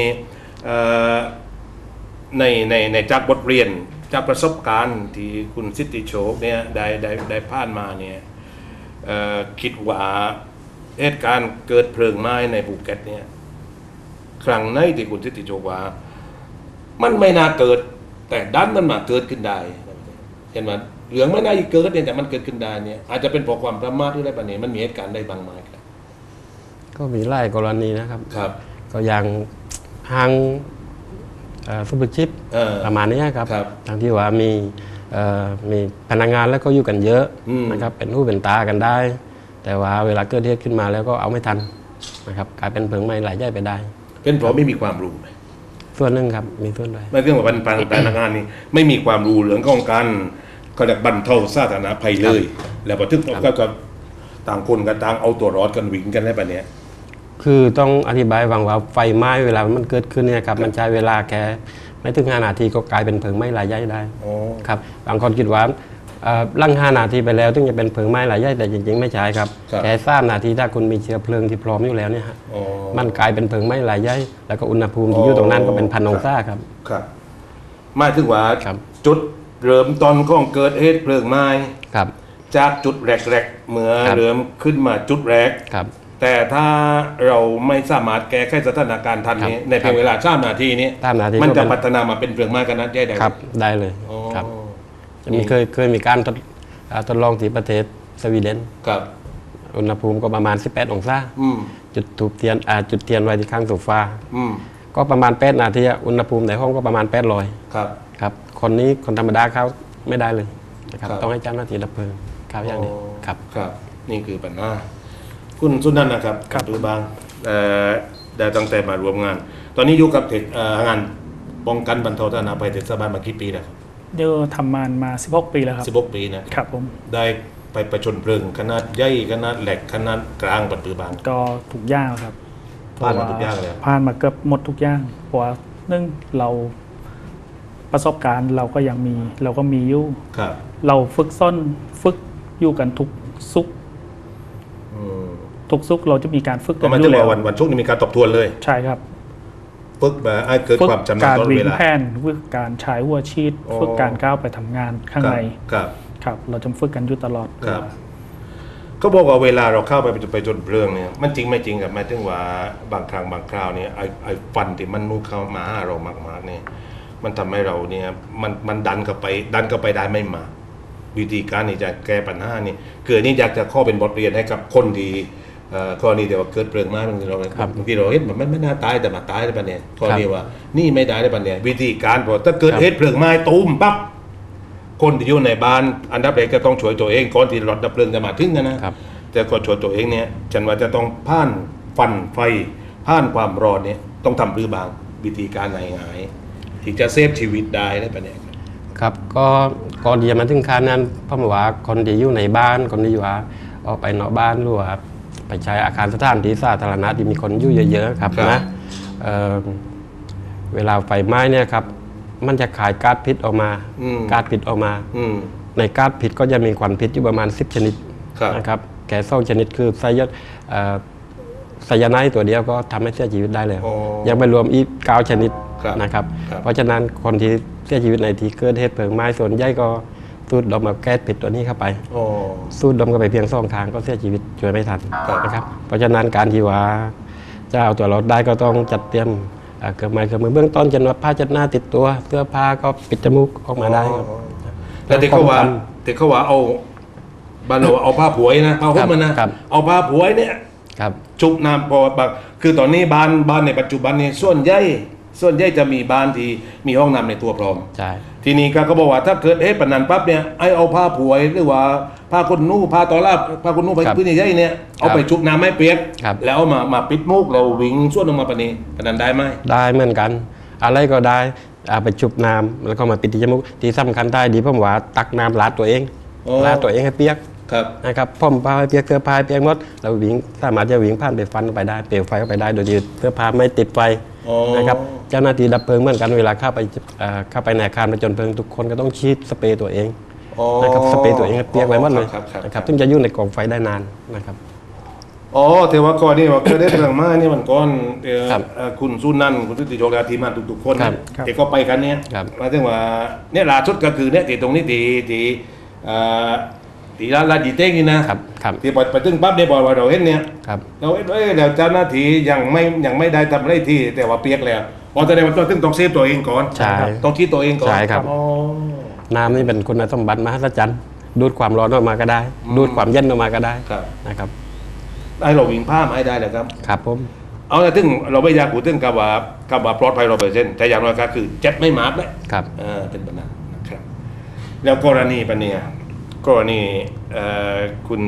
ในจากบทเรียนจากประสบการณ์ที่คุณสิทธิโชคเนี่ยได้ผ่านมาเนี่ยคิดว่าเหตุการณ์เกิดเพลิงไหม้ในภูเก็ตเนี่ยครั้งไหนที่คุณสิทธิโชคว่ามันไม่น่าเกิดแต่ดันมันมาเกิดขึ้นได้เห็นไหมเหลืองไม่น่าจะเกิดเนี่ยแต่มันเกิดขึ้นได้เนี่ยอาจจะเป็นเพราะความประมาทหรืออะไรแบบนี้มันมีเหตุการณ์ใดบางไหมครับก็มีหลายกรณีนะครับครับก็อย่างห้างซุปเปอร์ชิปประมาณนี้ครับครับทั้งที่ว่ามีพนักงานแล้วก็อยู่กันเยอะนะครับเป็นหูเป็นตากันได้ แต่ว่าเวลาเกิดเหตุขึ้นมาแล้วก็เอาไม่ทันนะครับกลายเป็นเพลิงไหม้หลายย่อยไปได้เป็นเพราะไม่มีความรู้ไหมส่วนหนึ่งครับมีส่วนด้วยไม่เรื่องว่าพนักงานนี่ไม่มีความรู้เรื่องของการเขาเรียกบรรเทาสาธารณภัยเลย แล้วพอถึงก็ต่างคนกันต่างเอาตัวรอดกันวิ่งกันอะไรแบบนี้คือต้องอธิบายว่าไฟไหม้เวลามันเกิดขึ้นเนี่ยครับมันใช้เวลาแค่ไม่ถึง5 นาทีก็กลายเป็นเพลิงไหม้หลายย่อยได้ครับบางคนคิดว่าลั่ง5 นาทีไปแล้วถึงจะเป็นเพลิงไหม้หลายย่อยแต่จริงๆไม่ใช่ครับแค่3 นาทีถ้าคุณมีเชื้อเพลิงที่พร้อมอยู่แล้วเนี่ยฮะมันกลายเป็นเพลิงไหม้หลายย่อยแล้วก็อุณหภูมิที่อยู่ตรงนั้นก็เป็น1,000 องศาครับครับหมายถึงว่าครับจุดเริ่มต้นของเกิดเหตุเพลิงไหม้ครับจากจุดแรกๆเมื่อครับเริ่มขึ้นมาจุดแรกครับแต่ถ้าเราไม่สามารถแก้ไขสถานการณ์ทันนี้ในเพียงเวลา3 นาทีนี้ 3 นาทีมันจะก็เป็นพัฒนามาเป็นเพลิงไหม้ขนาดใหญ่ได้ครับได้เลยอ๋อครับจะมีเคยมีการทดลองที่ประเทศสวีเดนครับอุณหภูมิก็ประมาณ18 องศาจุดถูกเทียนจุดเทียนไว้ที่ข้างโซฟาก็ประมาณ8 นาทีอุณหภูมิในห้องก็ประมาณ800 ครับครับคนธรรมดาเข้าไม่ได้เลยนะครับต้องให้เจ้าหน้าที่ดับเพลิงเข้าอย่างนี้ครับครับนี่คือปัญหาคุณสุนันท์นะครับดูบางได้ตั้งแต่มารวมงาน ตอนนี้อยู่กับงานป้องกันบรรเทาสาธารณภัยเทศบาลมากี่ปีแล้วครับเดี๋ยวทำมา16 ปีแล้วครับ 16 ปีนะครับผมได้ไปประชนเพลิงขนาดใหญ่ขนาดแหลกขนาดกลางปัจจุบันก็ทุกอย่างครับผ่านมาทุกอย่างเลยผ่านมาเกือบหมดทุกอย่างเพราะว่าเราประสบการณ์เราก็ยังมีเราก็มีอยู่ครับเราฝึกอยู่กันทุกสุขทุกสุขเราจะมีการฝึกก็มาถึงวันช่วงนี้มีการทบทวนเลยใช่ครับฝึกมาให้เกิดความจำนาการนตลอดวิ่เวงลาแผนฝึกการใช้หัวชีตฝึกการก้าวไปทำงานข้างในครับครับ เราจะฝึกกันอยู่ตลอดครับก็บอกว่าเวลาเราเข้าไปจนเพลิงเนี่ยมันจริงไม่จริงกับหมายถึงว่าบางครั้งบางคราวเนี่ยไอ้ฟันที่มันมุ่งเข้ามาหาเรามากๆเนี่ยมันทำให้เราเนี่ยมันดันเข้าไปได้ไม่มากวิธีการที่จะแก้ปัญหานี่คือนี่อยากจะข้อเป็นบทเรียนให้กับคนที่กรณีเดียวเกิดเพลิงไหม้บางทีเราเห็นมันไม่น่าตายแต่มาตายได้ปะเนี่ยกรณีว่านี่ไม่ได้ได้ปะเนี่ยวิธีการพอถ้าเกิดเหตุเพลิงไหม้ตูมปั๊บคนที่อยู่ในบ้านอันดับแรกก็ต้องช่วยตัวเองก่อนที่รถดับเพลิงจะมาถึงนะครับแต่ก่อนช่วยตัวเองเนี่ยฉันว่าจะต้องผ่านฟันไฟผ่านความร้อนเนี่ยต้องทำหรือบางวิธีการไหนที่จะเซฟชีวิตได้ได้ปะเนี่ยครับก็ก่อนที่จะมาถึงขั้นนั้นเพราะว่าคนที่อยู่ในบ้านคนที่อยู่ออกไปนอกบ้านหรือว่าไปใช้อาคารสถานที่สาธารณะที่มีคนอยู่เยอะๆครับนะเวลาไฟไหม้เนี่ยครับมันจะขายก๊าซพิษออกมาในก๊าซพิษก็จะมีควันพิษอยู่ประมาณ10 ชนิดนะครับแก๊ส2 ชนิดคือไซยาไนด์ตัวเดียวก็ทำให้เสียชีวิตได้แล้วยังไม่รวมอีก9 ชนิดนะครับเพราะฉะนั้นคนที่เสียชีวิตในที่เกิดเหตุเพลิงไหม้ส่วนใหญ่ก็สูดดมกับแก๊สพิษตัวนี้เข้าไปสูดดมกันไปเพียง2 ครั้งก็เสียชีวิตช่วยไม่ทันนะครับเพราะฉะนั้นการที่ว่าจะเอาตัวรอดได้ก็ต้องจัดเตรียมเครื่องไม้เครื่องมือเบื้องต้นเช่นว่าผ้าเช็ดหน้าติดตัวเสื้อผ้าก็ปิดจมูกออกมาได้ครับแล้วที่เขาว่าเอาบ้านเราเอาผ้าผวยนะผ้าห่มมันนะเอาผ้าผวยเนี่ยชุบน้ำพอบางคือตอนนี้บ้านในปัจจุบันนี่ส่วนใหญ่ส่วนใหญ่จะมีบ้านที่มีห้องน้ำในตัวพร้อมใช่ทีนี้ก็บอกว่าถ้าเกิดปนันปั๊บเนี่ยไอเอาผ้าผวยหรือว่าผ้าคนนู้ผ้าตอลาผ้าคนนู้ไปพื้นใหญ่ๆเนี่ยเอาไปชุบน้ำให้เปียกแล้วเอามาปิดมุกเราวิ่งส่วนออกมาปนี้ปนันได้ไหมได้เหมือนกันอะไรก็ได้เอาไปชุบน้ำแล้วก็มาปิดที่จมูกที่สำคัญได้ดีเพราะว่าตักน้ำลาดตัวเองลาดตัวเองให้เปียกนะครับพ่อมผ้าให้เปียกเสื้อผ้าให้เปียกหมดเราวิ่งสามารถจะวิ่งผ่านไปฟันไปได้เปลวไฟไปได้โดยที่เสื้อผ้าไม่ติดไฟนะครับเจ้าหน้าที่ดับเพลิงเหมือนกันเวลาเข้าไปในอาคารประจนเพลิงทุกคนก็ต้องฉีดสเปรย์ตัวเองนะครับสเปรย์ตัวเองให้เปียกไว้หมดเลยนะครับถึงจะอยู่ในกองไฟได้นานนะครับแต่ว่าก่อนนี่ว่าเคยได้เรื่องมานี่มันก่อนคุณสุนันท์คุณทุติโชคทีมงานทุกๆคนแต่ก็ไปกันเนี่ยมาถึงว่าเนี่ยล่าสุดก็คือเนี่ยที่ตรงนี้ที่ร้านจีเต้งนี่นะที่ไปถึงปั๊บเนี่ยบอกว่าเราเห็นเนี่ยเราเห็นแล้วเจ้าหน้าที่ยังไม่ได้ทำอะไรที่แต่ว่าเปียกแล้วพอแสดงว่าต้องเซฟตัวเองก่อนต้องคิดตัวเองก่อนใช่ครับน้ำนี่เป็นคุณสมบัติมหัศจรรย์ดูดความร้อนออกมาก็ได้ดูดความเย็นออกมาก็ได้นะครับได้เราวิ่งผ้าให้ได้เลยครับครับผมเอาแต่ถึงเราไม่อยากพูดถึงกับว่าปลอดภัย100%แต่อย่างน้อยก็คือเจ็บไม่มากเลยครับเป็นปัญหานะครับแล้วกรณีปัญญากรณีคุณ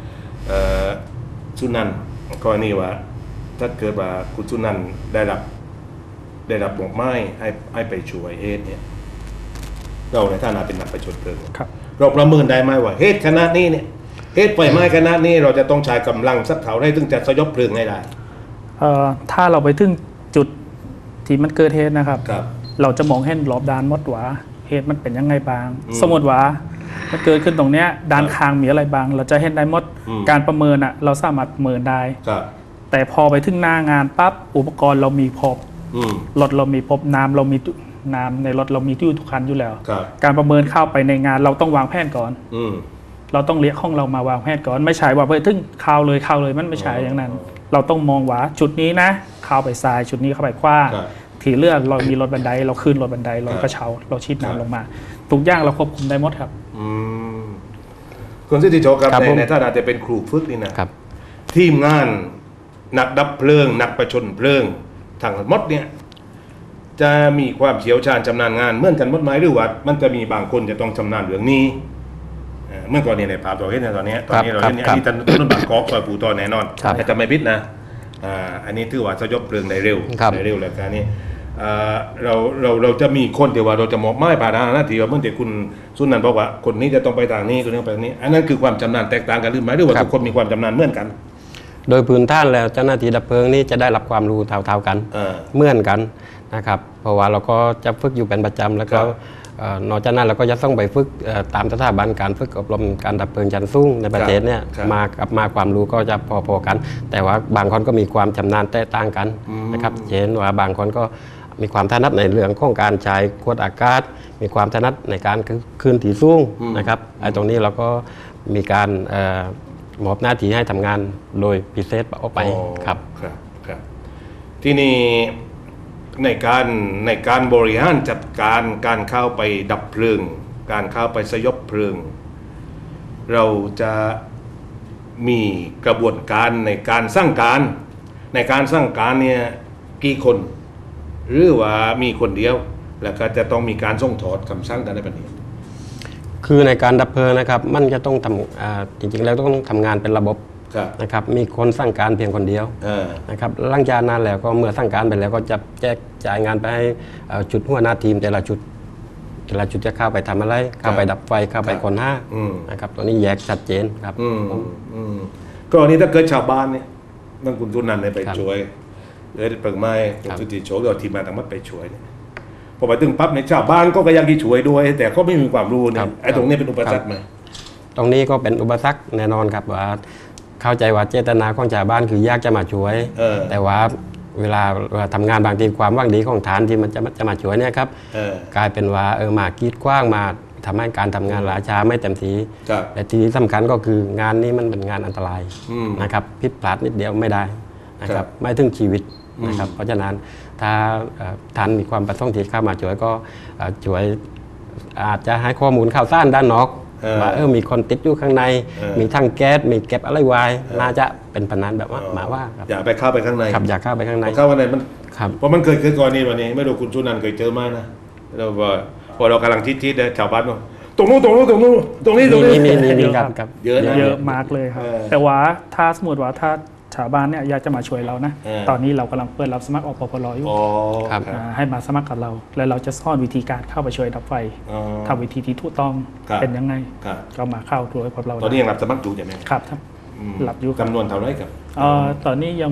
สุนันท์กรณีว่าถ้าเกิดว่าคุณสุนันท์ได้รับบอกไม้ให้ไปช่วยเหตุเนี่ยเราในฐานะเป็นนักประชดเพลิงเราประเมินได้ไหมว่าเหตุขนาดนี้เนี่ยเหตุไฟไหม้ขนาดนี้เราจะต้องใช้กำลังสักเท่าไรถึงจะสยบเพลิงให้ได้ถ้าเราไปถึงจุดที่มันเกิดเหตุนะครับเราจะมองเห็นรอบด้านหมดว่าเหตุมันเป็นยังไงบ้างสมมติว่ามันเกิดขึ้นตรงเนี้ยด้านข้างมีอะไรบ้างเราจะเห็นได้หมดการประเมินอ่ะเราสามารถประเมินได้แต่พอไปถึงหน้างานปั๊บอุปกรณ์เรามีพบรถเรามีพบน้ำเรามีน้ำในรถเรามีทุกคันอยู่แล้วการประเมินเข้าไปในงานเราต้องวางแผนก่อนเราต้องเรียกห้องเรามาวางแผนก่อนไม่ใช่ว่าไปถึงเข้าเลยมันไม่ใช่อย่างนั้นเราต้องมองว่าจุดนี้นะเข้าไปซ้ายจุดนี้เข้าไปขวาที่เลือกเรามีรถบันไดเราขึ้นรถบันไดเรากระเช้าเราชิดน้ำลงมาทุกอย่างเราควบคุมได้หมดครับคุณสิทธิโชคครับในฐานะจะเป็นครูฝึกนี่นะทีมงานนักดับเพลิงนักประชนเพลิงทั้งหมดเนี่ยจะมีความเชี่ยวชาญชำนาญงานเหมือนกันหมดไหมหรือว่ามันจะมีบางคนจะต้องชำนาญเรื่องนี้เมื่อก่อนเนี่ยในภาพเราเห็นในตอนนี้เราเห็นอันนี้ต้นบางกอกซอยปูตอนแน่นอนแต่จะไม่พิษนะอันนี้ถือว่าสยบเพลิงได้เร็วแล้วการนี้เราจะมีคนที่ว่าเราจะมอบไม้ผ่านหน้าที่ว่าเมื่อแต่คุณสุนันท์บอกว่าคนนี้จะต้องไปทางนี้คนนี้ไปทางนี้อันนั้นคือความชำนาญแตกต่างกันหรือไม่หรือว่าทุกคนมีความชำนาญเหมือนกันโดยพื้นฐานแล้วเจ้าหน้าที่ดับเพลิงนี่จะได้รับความรู้เท่าๆกันเหมือนกันนะครับเพราะว่าเราก็จะฝึกอยู่เป็นประจำแล้วก็นอกจากนั้นเราก็จะต้องไปฝึกตามสถาบันการฝึกอบรมการดับเพลิงชั้นสูงในประเทศเนี่ยมาความรู้ก็จะพอๆกันแต่ว่าบางคนก็มีความชำนาญแตกต่างกันนะครับเห็นว่าบางคนก็มีความถนัดในเรื่องของการใช้ขวดอากาศมีความถนัดในการขึ้นที่สูงนะครับไอ้ตรงนี้เราก็มีการมอบหน้าที่ให้ทำงานโดยพิเศษออกไปครับที่นี่ในการบริหารจัดการการเข้าไปดับเพลิงการเข้าไปสยบเพลิงเราจะมีกระบวนการในการสั่งการเนี่ยกี่คนหรือว่ามีคนเดียวแล้วก็จะต้องมีการส่งถอดคำสั่งในประเทศคือในการดับเพลิงนะครับมันจะต้องทำจริงๆแล้วต้องทำงานเป็นระบบนะครับมีคนสั่งการเพียงคนเดียวนะครับหลังจากนั้นแล้วก็เมื่อสั่งการไปแล้วก็จะแจกจ่ายงานไปให้จุดหัวหน้าทีมแต่ละจุดจะเข้าไปทำอะไรเข้าไปดับไฟเข้าไปคนห้านะครับตัวนี้แยกชัดเจนครับก็อันนี้ถ้าเกิดชาวบ้านเนี่ยต้องคุณทุนนันไปช่วยเปิดไม้คุณสุติโชคเอาทีมมาทั้งหมดไปช่วยพอไปถึงปั๊บในชาวบ้านก็ยังที่ช่วยด้วยแต่ก็ไม่มีความรู้เนี่ยไอ้ตรงนี้เป็นอุปสรรคไหมตรงนี้ก็เป็นอุปสรรคแน่นอนครับว่าเข้าใจว่าเจตนาของชาวบ้านคืออยากจะมาช่วยแต่ว่าเวลาทำงานบางทีความหวังดีของฐานที่มันจะมาช่วยเนี่ยครับกลายเป็นว่ามากีดกว้างมาทำให้การทำงานล่าช้าไม่เต็มที่แต่ที่สำคัญก็คืองานนี้มันเป็นงานอันตรายนะครับผิดพลาดนิดเดียวไม่ได้นะครับไม่ถึงชีวิตนะครับเพราะฉะนั้นถ้าฐานมีความประสงค์ที่เข้ามาช่วยก็ช่วยอาจจะให้ข้อมูลข่าวสารด้านนอกว่ามีคนติดอยู่ข้างในมีทั้งแก๊สมีเก็บอะไรไว้น่าจะเป็นปนันแบบว่าหมาว่าอย่าไปเข้าไปข้างในครับอย่าเข้าไปข้างในเข้าไปในมันครับเพราะมันเคยก่อนนี้วันนี้ไม่รู้คุณสุนันท์เคยเจอมานะเราพอเรากำลังทิศๆนะชาวบ้านว่าตรงนู้นมีครับเยอะนะเยอะมากเลยครับ แต่ว่าถ้าสมมติว่าถ้าชาวบ้านเนี่ยอยากจะมาช่วยเรานะ ตอนนี้เรากำลังเปิดรับสมัครอปพลอยู่ครับให้มาสมัครกับเรา แล้วเราจะสอนวิธีการเข้าไปช่วยดับไฟทำวิธีที่ถูกต้องเป็นยังไงก็มาเข้าด้วยกับเราตอนนี้ยังรับสมัครอยู่ใช่ไหมครับรับอยู่จำนวนเท่าไหร่ครับตอนนี้ยัง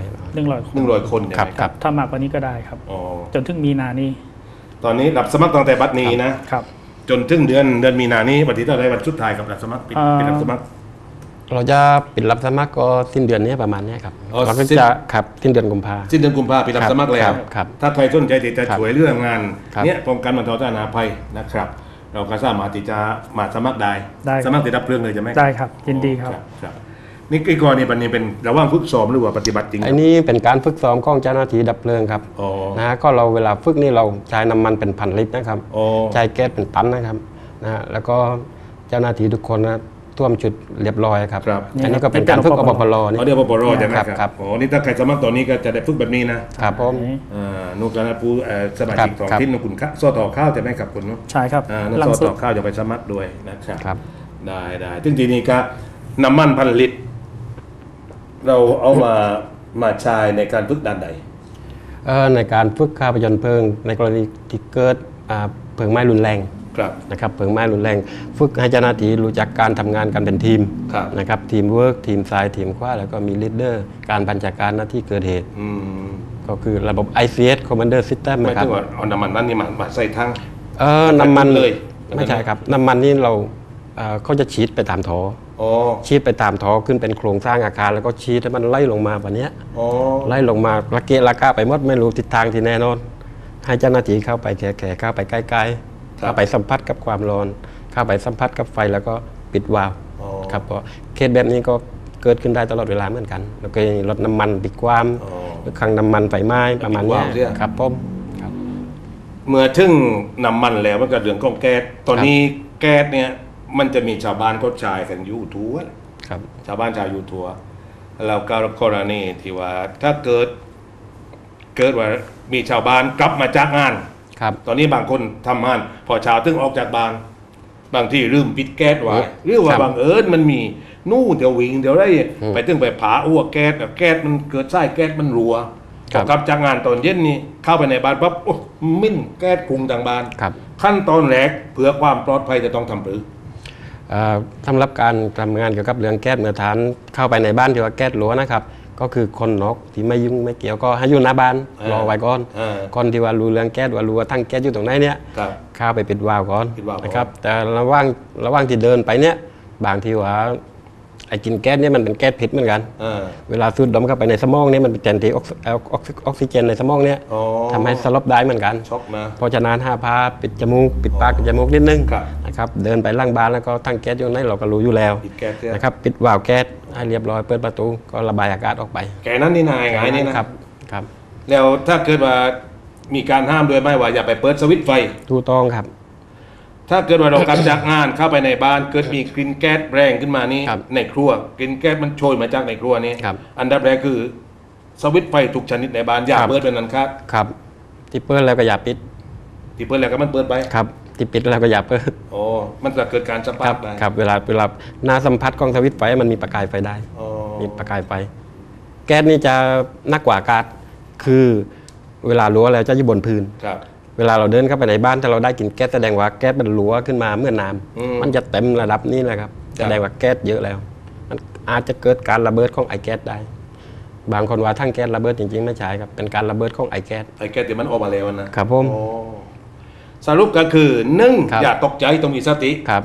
100 คนใช่ไหมครับถ้ามากกว่านี้ก็ได้ครับ จนถึงมีนานี้ตอนนี้รับสมัครตั้งแต่บัดนี้นะครับ จนถึงเดือนมีนานี้วันที่เท่าไหร่วันสุดท้ายกับรับสมัครปิดรับสมัครเราจะปิดรับสมัครก็สิ้นเดือนนี้ประมาณนี้ครับเราจะครับสิ้นเดือนกุมภาสิ้นเดือนกุมภาพันธ์ปิดรับสมัครแล้วครับถ้าใครสนใจที่จะช่วยเรื่องงานครับเนี้ยป้องกันบรรเทาสาธารณภัยนะครับ เราก็สามารถที่จะมาสมัครได้ได้สมัครติดรับเรื่องเลยใช่ไหมได้ครับยินดีครับครับนี่ไอ้กรณีนี้เป็นระหว่างฝึกซ้อมหรือว่าปฏิบัติจริงอันนี้เป็นการฝึกซ้อมของเจ้าหน้าที่ดับเพลิงครับนะฮะก็เราเวลาฝึกนี่เราใช้น้ำมันเป็นพันลิตรนะครับใช้แก๊สเป็นตันนะครับนะฮะแล้วก็เจ้าหน้าที่ทุกคนนะท่วมจุดเรียบร้อยครับอันนี้ก็เป็นการฝึกอปพลนี่เดี๋ยวอปพลใช่ไหมครับอ๋อนี่ถ้าใครสมัครตอนนี้ก็จะได้ฝึกแบบนี้นะครับผมนุกนะผู้สมาชิกของที่นุคุณสอต่อข้าวใช่ไหมครับคุณนุใช่ครับนุหลังสอสุดต่อข้าวจะไปสมัครด้วยนะครับครับได้ซึ่งทีนี้ก็น้ำมันพันลิตรเราเอามาใช้ในการฝึกด้านใดในการฝึกฆ่าพยนต์เพลิงในกรณีที่เกิดเพลิงไหม้รุนแรงครับนะครับเพลิงไหม้รุนแรงฝึกให้เจ้าหน้าที่รู้จักการทำงานกันเป็นทีมครับนะครับทีมเวิร์กทีมซ้ายทีมขวาแล้วก็มีลีดเดอร์การบัญชาการหน้าที่เกิดเหตุก็คือระบบ ICS Commander System ไม่นะครับถึงว่าเอาน้ำมันนั่นนี่มาใส่ทั้งน้ำมันเลยไม่ใช่ครับน้ำมันนี่เราเขาจะฉีดไปตามท่อฉีดไปตามท่อขึ้นเป็นโครงสร้างอาคารแล้วก็ฉีดให้มันไล่ลงมาแบบนี้ไล่ลงมาละเกะละกะไปหมดไม่รู้ทิศทางที่แน่นอนให้เจ้าหน้าที่เข้าไปแขเข้าไปใกล้ๆเข้าไปสัมผัสกับความร้อนเข้าไปสัมผัสกับไฟแล้วก็ปิดวาล์วครับก็เคสแบบนี้ก็เกิดขึ้นได้ตลอดเวลาเหมือนกันแล้วก็ลดน้ำมันปิดความหรือคลังน้ำมันไฟไหม้ประมาณนี้ครับผมครับเมื่อถึงน้ำมันแล้วมันก็เรื่องของแก๊สตอนนี้แก๊สเนี่ยมันจะมีชาวบ้านเขาใช้กันอยู่ทั่วครับชาวบ้านชาวอยู่ทั่วแล้วก็กรณีที่ว่าถ้าเกิดว่ามีชาวบ้านกลับมาจากงานครับตอนนี้บางคนทำงานพอเช้าถึงออกจากบ้าน บางที่ลืมปิดแก๊สไว้หรือว่าบางมันมีนู่นเดี๋ยววิ่งเดี๋ยวได้ไปถึงไปผาอ้วกแก๊สแก๊สมันเกิดไส้แก๊สมันรัวพอกลับจากงานตอนเย็นนี่เข้าไปในบ้านปั๊บโอ้มิ้นแก๊สคลุ้งทางบ้านครับขั้นตอนแรกเพื่อความปลอดภัยจะต้องทำหรือสำหรับการทำงานเกี่ยวกับเรื่องแก๊สเมื่อฐานเข้าไปในบ้านที่ว่าแก๊สหลัวนะครับก็คือคนนอกที่ไม่ยุ่งไม่เกี่ยวก็ให้อยู่หน้าบ้านรอไว้ก่อนคนที่ว่ารู้เรื่องแก๊สว่ารู้ว่าทั้งแก๊สอยู่ตรงไหนเนี่ยเข้าไปปิดวาล์วก่อนนะครับแต่ระหว่างที่เดินไปเนี่ยบางทีว่าไอ้กินแก๊สเนี่ยมันเป็นแก๊สพิษเหมือนกันเวลาสูดดมเข้าไปในสมองเนี่ยมันเป็นแทนที่ออกซิเจนในสมองเนี่ยทำให้สลบได้เหมือนกันเพราะฉะนั้นห้าพาปิดจมูกปิดปากปิดจมูกนิดนึงนะครับเดินไปล่างบ้านแล้วก็ทั้งแก๊สอยู่ในเราก็รู้อยู่แล้วนะครับปิดวาล์วแก๊สให้เรียบร้อยเปิดประตูก็ระบายอากาศออกไปแกนั้นนี่นายไงนี่นะครับแล้วถ้าเกิดว่ามีการห้ามด้วยไหมว่าอย่าไปเปิดสวิตช์ไฟถูกต้องครับถ้าเกิดว่าเรากลับจากงานเข้าไปในบ้านเกิดมีกลิ่นแก๊สแรงขึ้นมานี้ในครัวกลิ่นแก๊สมันโชยมาจากในครัวนี้อันดับแรกคือสวิตช์ไฟทุกชนิดในบ้านอย่าเปิดเป็นอันขาดครับที่เปิดแล้วก็อย่าปิดที่เปิดแล้วก็มันเปิดไปครับที่ปิดแล้วก็อย่าเปิดโอ้มันจะเกิดการสัมผัสได้ครับเวลาหน้าสัมผัสของสวิตช์ไฟมันมีประกายไฟได้มีประกายไฟแก๊สนี่จะหนักกว่าอากาศคือเวลารั้วแล้วจะอยู่บนพื้นเวลาเราเดินเข้าไปในบ้านถ้าเราได้กลิ่นแก๊สแสดงว่าแก๊สมันรั่วขึ้นมาเมื่อน้ำมันจะเต็มระดับนี้นะครับแสดงว่าแก๊สเยอะแล้วมันอาจจะเกิดการระเบิดของไอแก๊สได้บางคนว่าทั้งแก๊สระเบิดจริงๆไม่ใช่ครับเป็นการระเบิดของไอแก๊สที่มันออกมาแล้วนะครับผมสรุปก็คือ1อย่าตกใจต้องมีสติครับ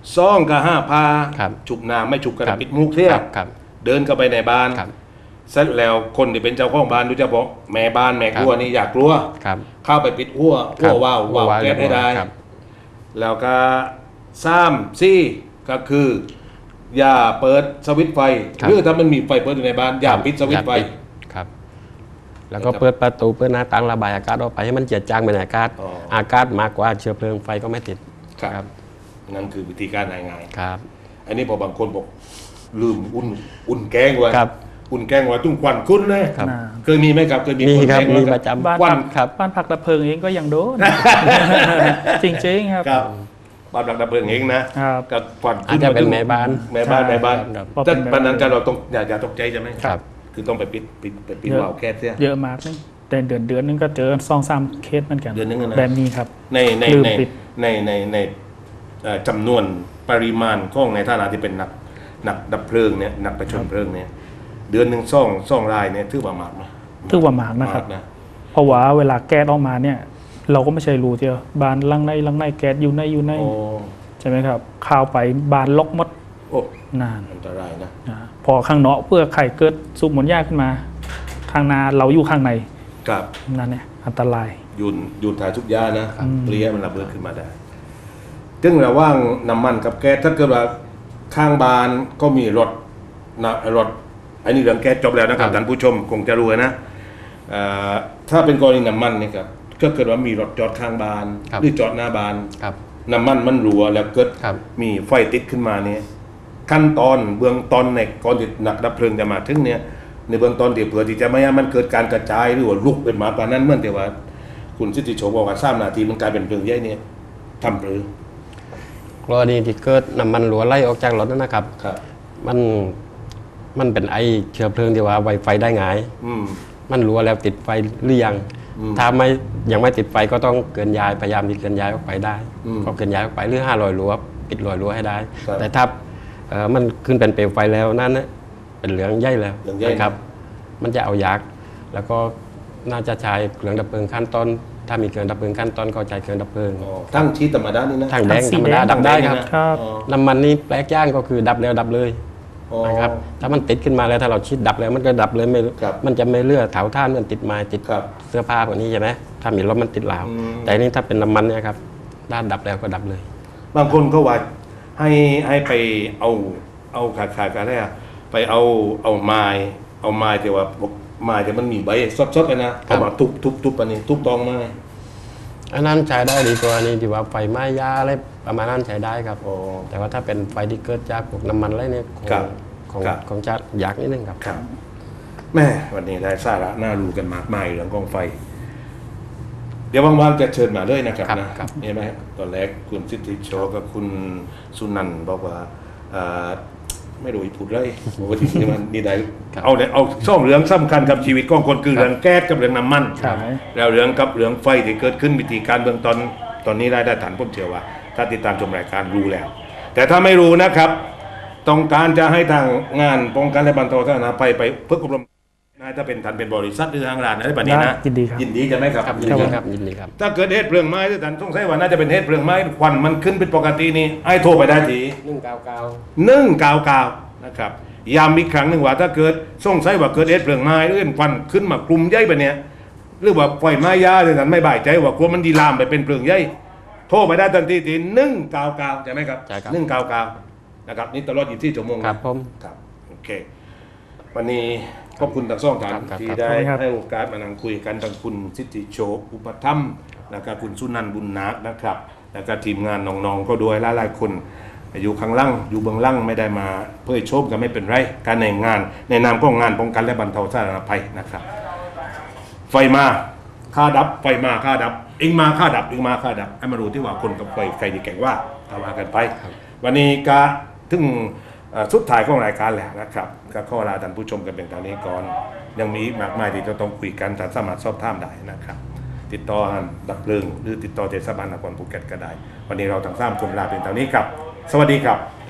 2ก็ห้าพาฉุบน้ำไม่ฉุบกระปิดมุกเทียบเดินเข้าไปในบ้านเสร็จแล้วคนที่เป็นเจ้าของบ้านโดยเฉพาะแม่บ้านแม่ครัวนี่อยากกลัวเข้าไปปิดหัวว่าวแก๊สให้ได้แล้วก็3-4ก็คืออย่าเปิดสวิตช์ไฟหรือถ้ามันมีไฟเปิดอยู่ในบ้านอย่าปิดสวิตช์ไฟครับแล้วก็เปิดประตูเปิดหน้าต่างระบายอากาศออกไปให้มันเจือจางไปในอากาศมากกว่าเชื้อเพลิงไฟก็ไม่ติดครับนั่นคือวิธีการง่ายๆครับอันนี้พอบางคนบอกลืมอุ่นแกงไว้อุ่นแกงว่าตุ้งควันคุ้นเลยครับเคยมีไหมครับเคยมีมีคนครับแกงมีว่าประจำบ้านควัพันกครับบ้านพักดับเพลิงเองก็ยังโดน จริงๆครับครับบ้านหลังดับเพลิงเองนะครับ กับควันอาจจะเป็นแม่บ้านแม่บ้านใช่แม่บ้านครับแต่ปัญหาการเราต้องอย่าตกใจใช่ไหมครับคือต้องไปปิดวาล์วแก๊สเสียเยอะมากนี่แต่เดือนนึงก็เจอ2-3 เคสเหมือนกันเดือนนึงอะนะแบบนี้ครับในในลืมในปิดในจำนวนปริมาณของในฐานะที่เป็นนักดับเพลิงเนี่ยนักประชนเพลิงเนี่ยเดือนหนึ่งซ่องรายเนี่ยถือว่ามากนะถือว่ามากนะครับนะเพราะว่าเวลาแก๊สออกมาเนี่ย เราก็ไม่ใช่รู้เดียวบานลังในแก๊สอยู่ในโอ้ใช่ไหมครับข่าวไปบานล็อกหมดโอ้นานอันตรายนะพอข้างนอกเพื่อไข่เกิดสูบหมุนยากขึ้นมา ข้างนาเราอยู่ข้างในครับนั่นเนี่ยอันตรายยุนถ่ายทุกยานะเปรี้ยมันระเบิดขึ้นมาได้ซึ่งระหว่างน้ำมันกับแก๊สถ้าเกิดว่าข้างบ้านก็มีรถอันนี้เรื่องแก๊สจบแล้วนะครับท่านผู้ชมคงจะรู้นะถ้าเป็นกรณีน้ำมันนี่ครับก็เกิดว่ามีรถจอดข้างบ้านครับหรือจอดหน้าบ้านครับน้ำมันรั่วแล้วเกิดครับมีไฟติดขึ้นมาเนี่ยขั้นตอนเบื้องต้นในก่อนที่นักดับเพลิงจะมาถึงเนี่ยในเบื้องต้นเดี๋ยวเผื่อที่จะไม่ให้มันเกิดการกระจายหรือว่าลุกเป็นหมาป่านั้นเหมื่อนแต่ว่าคุณสิทธิโชคบอกว่า3 นาทีมันกลายเป็นเพลิงใหญ่เนี่ยทำหรือกรณีที่เกิดน้ำมันรั่วไหลออกจากรถนั่นนะครับครับมันเป็นไอเชื้อเพลิงที่ว่าไวไฟได้ง่ายอืมมันรั่วแล้วติดไฟหรือยัง ถ้ายังไม่ติดไฟก็ต้องเกินย้ายพยายามที่เกินย้ายออกไปได้ ก็เกินย้ายออกไปหรือ500รั้วปิดรอยรั้วให้ได้ แต่ถ้ามันขึ้นเป็นเปลวไฟแล้วนั่นนะเป็นเหลืองใหญ่แล้วนะครับ มันจะเอายากแล้วก็น่าจะใช้เครื่องดับเพลิงขั้นต้น ถ้ามีเครื่องดับเพลิงขั้นต้นก็ใช้เครื่องดับเพลิงทั้งชีธรรมดานี่นะทางแดงสีธรรมแดดาง ดับได้ครับครับน้ำมันนี่แปลกย่างก็คือดับแล้วดับเลยอ๋อนะครับถ้ามันติดขึ้นมาแล้วถ้าเราชิดดับแล้วมันก็ดับเลยไม่ครับมันจะไม่เลือดเถาท่านมันติดไม้ติดครับเสื้อผ้าแบบนี้ใช่ไหมถ้ามีรถมันติดหลาว แต่นี่ถ้าเป็นน้ำมันเนี่ยครับด้านดับแล้วก็ดับเลยบางคนก็ว่าให้ไปเอาขาอะไรอะไปเอาไม้แต่ว่าไม้แต่มันมีใบซดๆเลยนะครัเอาบมาทุบอันนี้ทุบตองไม้อันนั้นใช้ได้ดีกว่านี้ที่ว่าไฟไหม้ยาอะไรประมาณนั้นใช้ได้ครับอ๋อแต่ว่าถ้าเป็นไฟที่เกิดจากพวกน้ำมันอะไรเนี่ยคงครับของครับของจะยากนิดนึงครับครับแม่วันนี้ได้สาระน่ารู้กันมากมายเรื่องกองไฟ เดี๋ยวว่างๆจะเชิญมาเลยนะครับครับนะครับ เห็นไหมตอนแรกคุณสิทธิโชกับคุณสุนันท์บอกว่าไม่รู้อีพูดเลยบอกว่าจริงๆมันนี่ได้เอาซ่อมเรื่องสำคัญกับชีวิตของคนคือเรื่องแก๊สกับเรื่องน้ำมันครับแล้วเรื่องไฟที่เกิดขึ้นวิธีการเบื้องต้นตอนนี้รายได้ฐานผมเชื่อว่า ถ้าติดตามชมรายการรู้แล้ว แต่ถ้าไม่รู้นะครับ ต้องการจะให้ทางงานป้องกันและบรรเทาสาธารณภัยไปเพื่ออบรมถ้าเป็นฐานเป็นบริษัทหรือทางร้านอะไรแบบนี้นะยินดีครับยินดีจะไหมครับครับยินดีครับยินดีครับถ้าเกิดเหตุเพลิงไหม้ที่ท่านสงสัยว่าน่าจะเป็นเหตุเพลิงไหม้ควันมันขึ้นเป็นปกตินี่ให้โทรไปได้ที 199นะครับย้ำอีกครั้งหนึ่งว่าถ้าเกิดสงสัยว่าเกิดเหตุเพลิงไหม้หรือควันขึ้นมากลุ่มใหญ่แบบเนี้ยหรือว่าไฟไหม้ยาที่ท่านไม่บ่ายใจว่ากลัวมันดีลามไปเป็นเพลิงใหญ่โทรไปได้ทันทีที่199ใช่ไหมครับใช่ครับ 199นะครับนี่ตลอด24 ชั่วโมงนะครับผมครับโอเควันนี้ขอบคุณทั้งสองท่านครับที่ครับได้ครับให้โอกาสมานั่งคุยกันทั้งคุณสิทธิโชคอุปถัมภ์นะครับคุณสุนันท์บุญนาคนะครับแล้วก็ทีมงานน้องๆก็ด้วยหลายๆคนอยู่ข้างล่างอยู่เบื้องล่างไม่ได้มาเพื่อโชคก็ไม่เป็นไรการในงานในนามของงานป้องกันและบรรเทาสาธารณภัยนะครับไฟมาค่าดับไฟมาค่าดับเองมาค่าดับเองมาค่าดับให้มารู้ที่ว่าคนกับไฟใครดีแก่งว่าเอาว่ากันไป วันนี้ก็ถึงสุดท้ายของรายการแล้วนะครับก็ขอลาท่านผู้ชมกันเป็นตอนนี้ก่อนยังมีอีกมากมายที่จะต้องคุยกันท่านสามารถสอบถามได้นะครับติดต่อดับเพลิงหรือติดต่อเทศบาลนครภูเก็ตก็ได้วันนี้เราทั้ง3 คนลาเป็นตอนนี้ครับสวัสดีครับ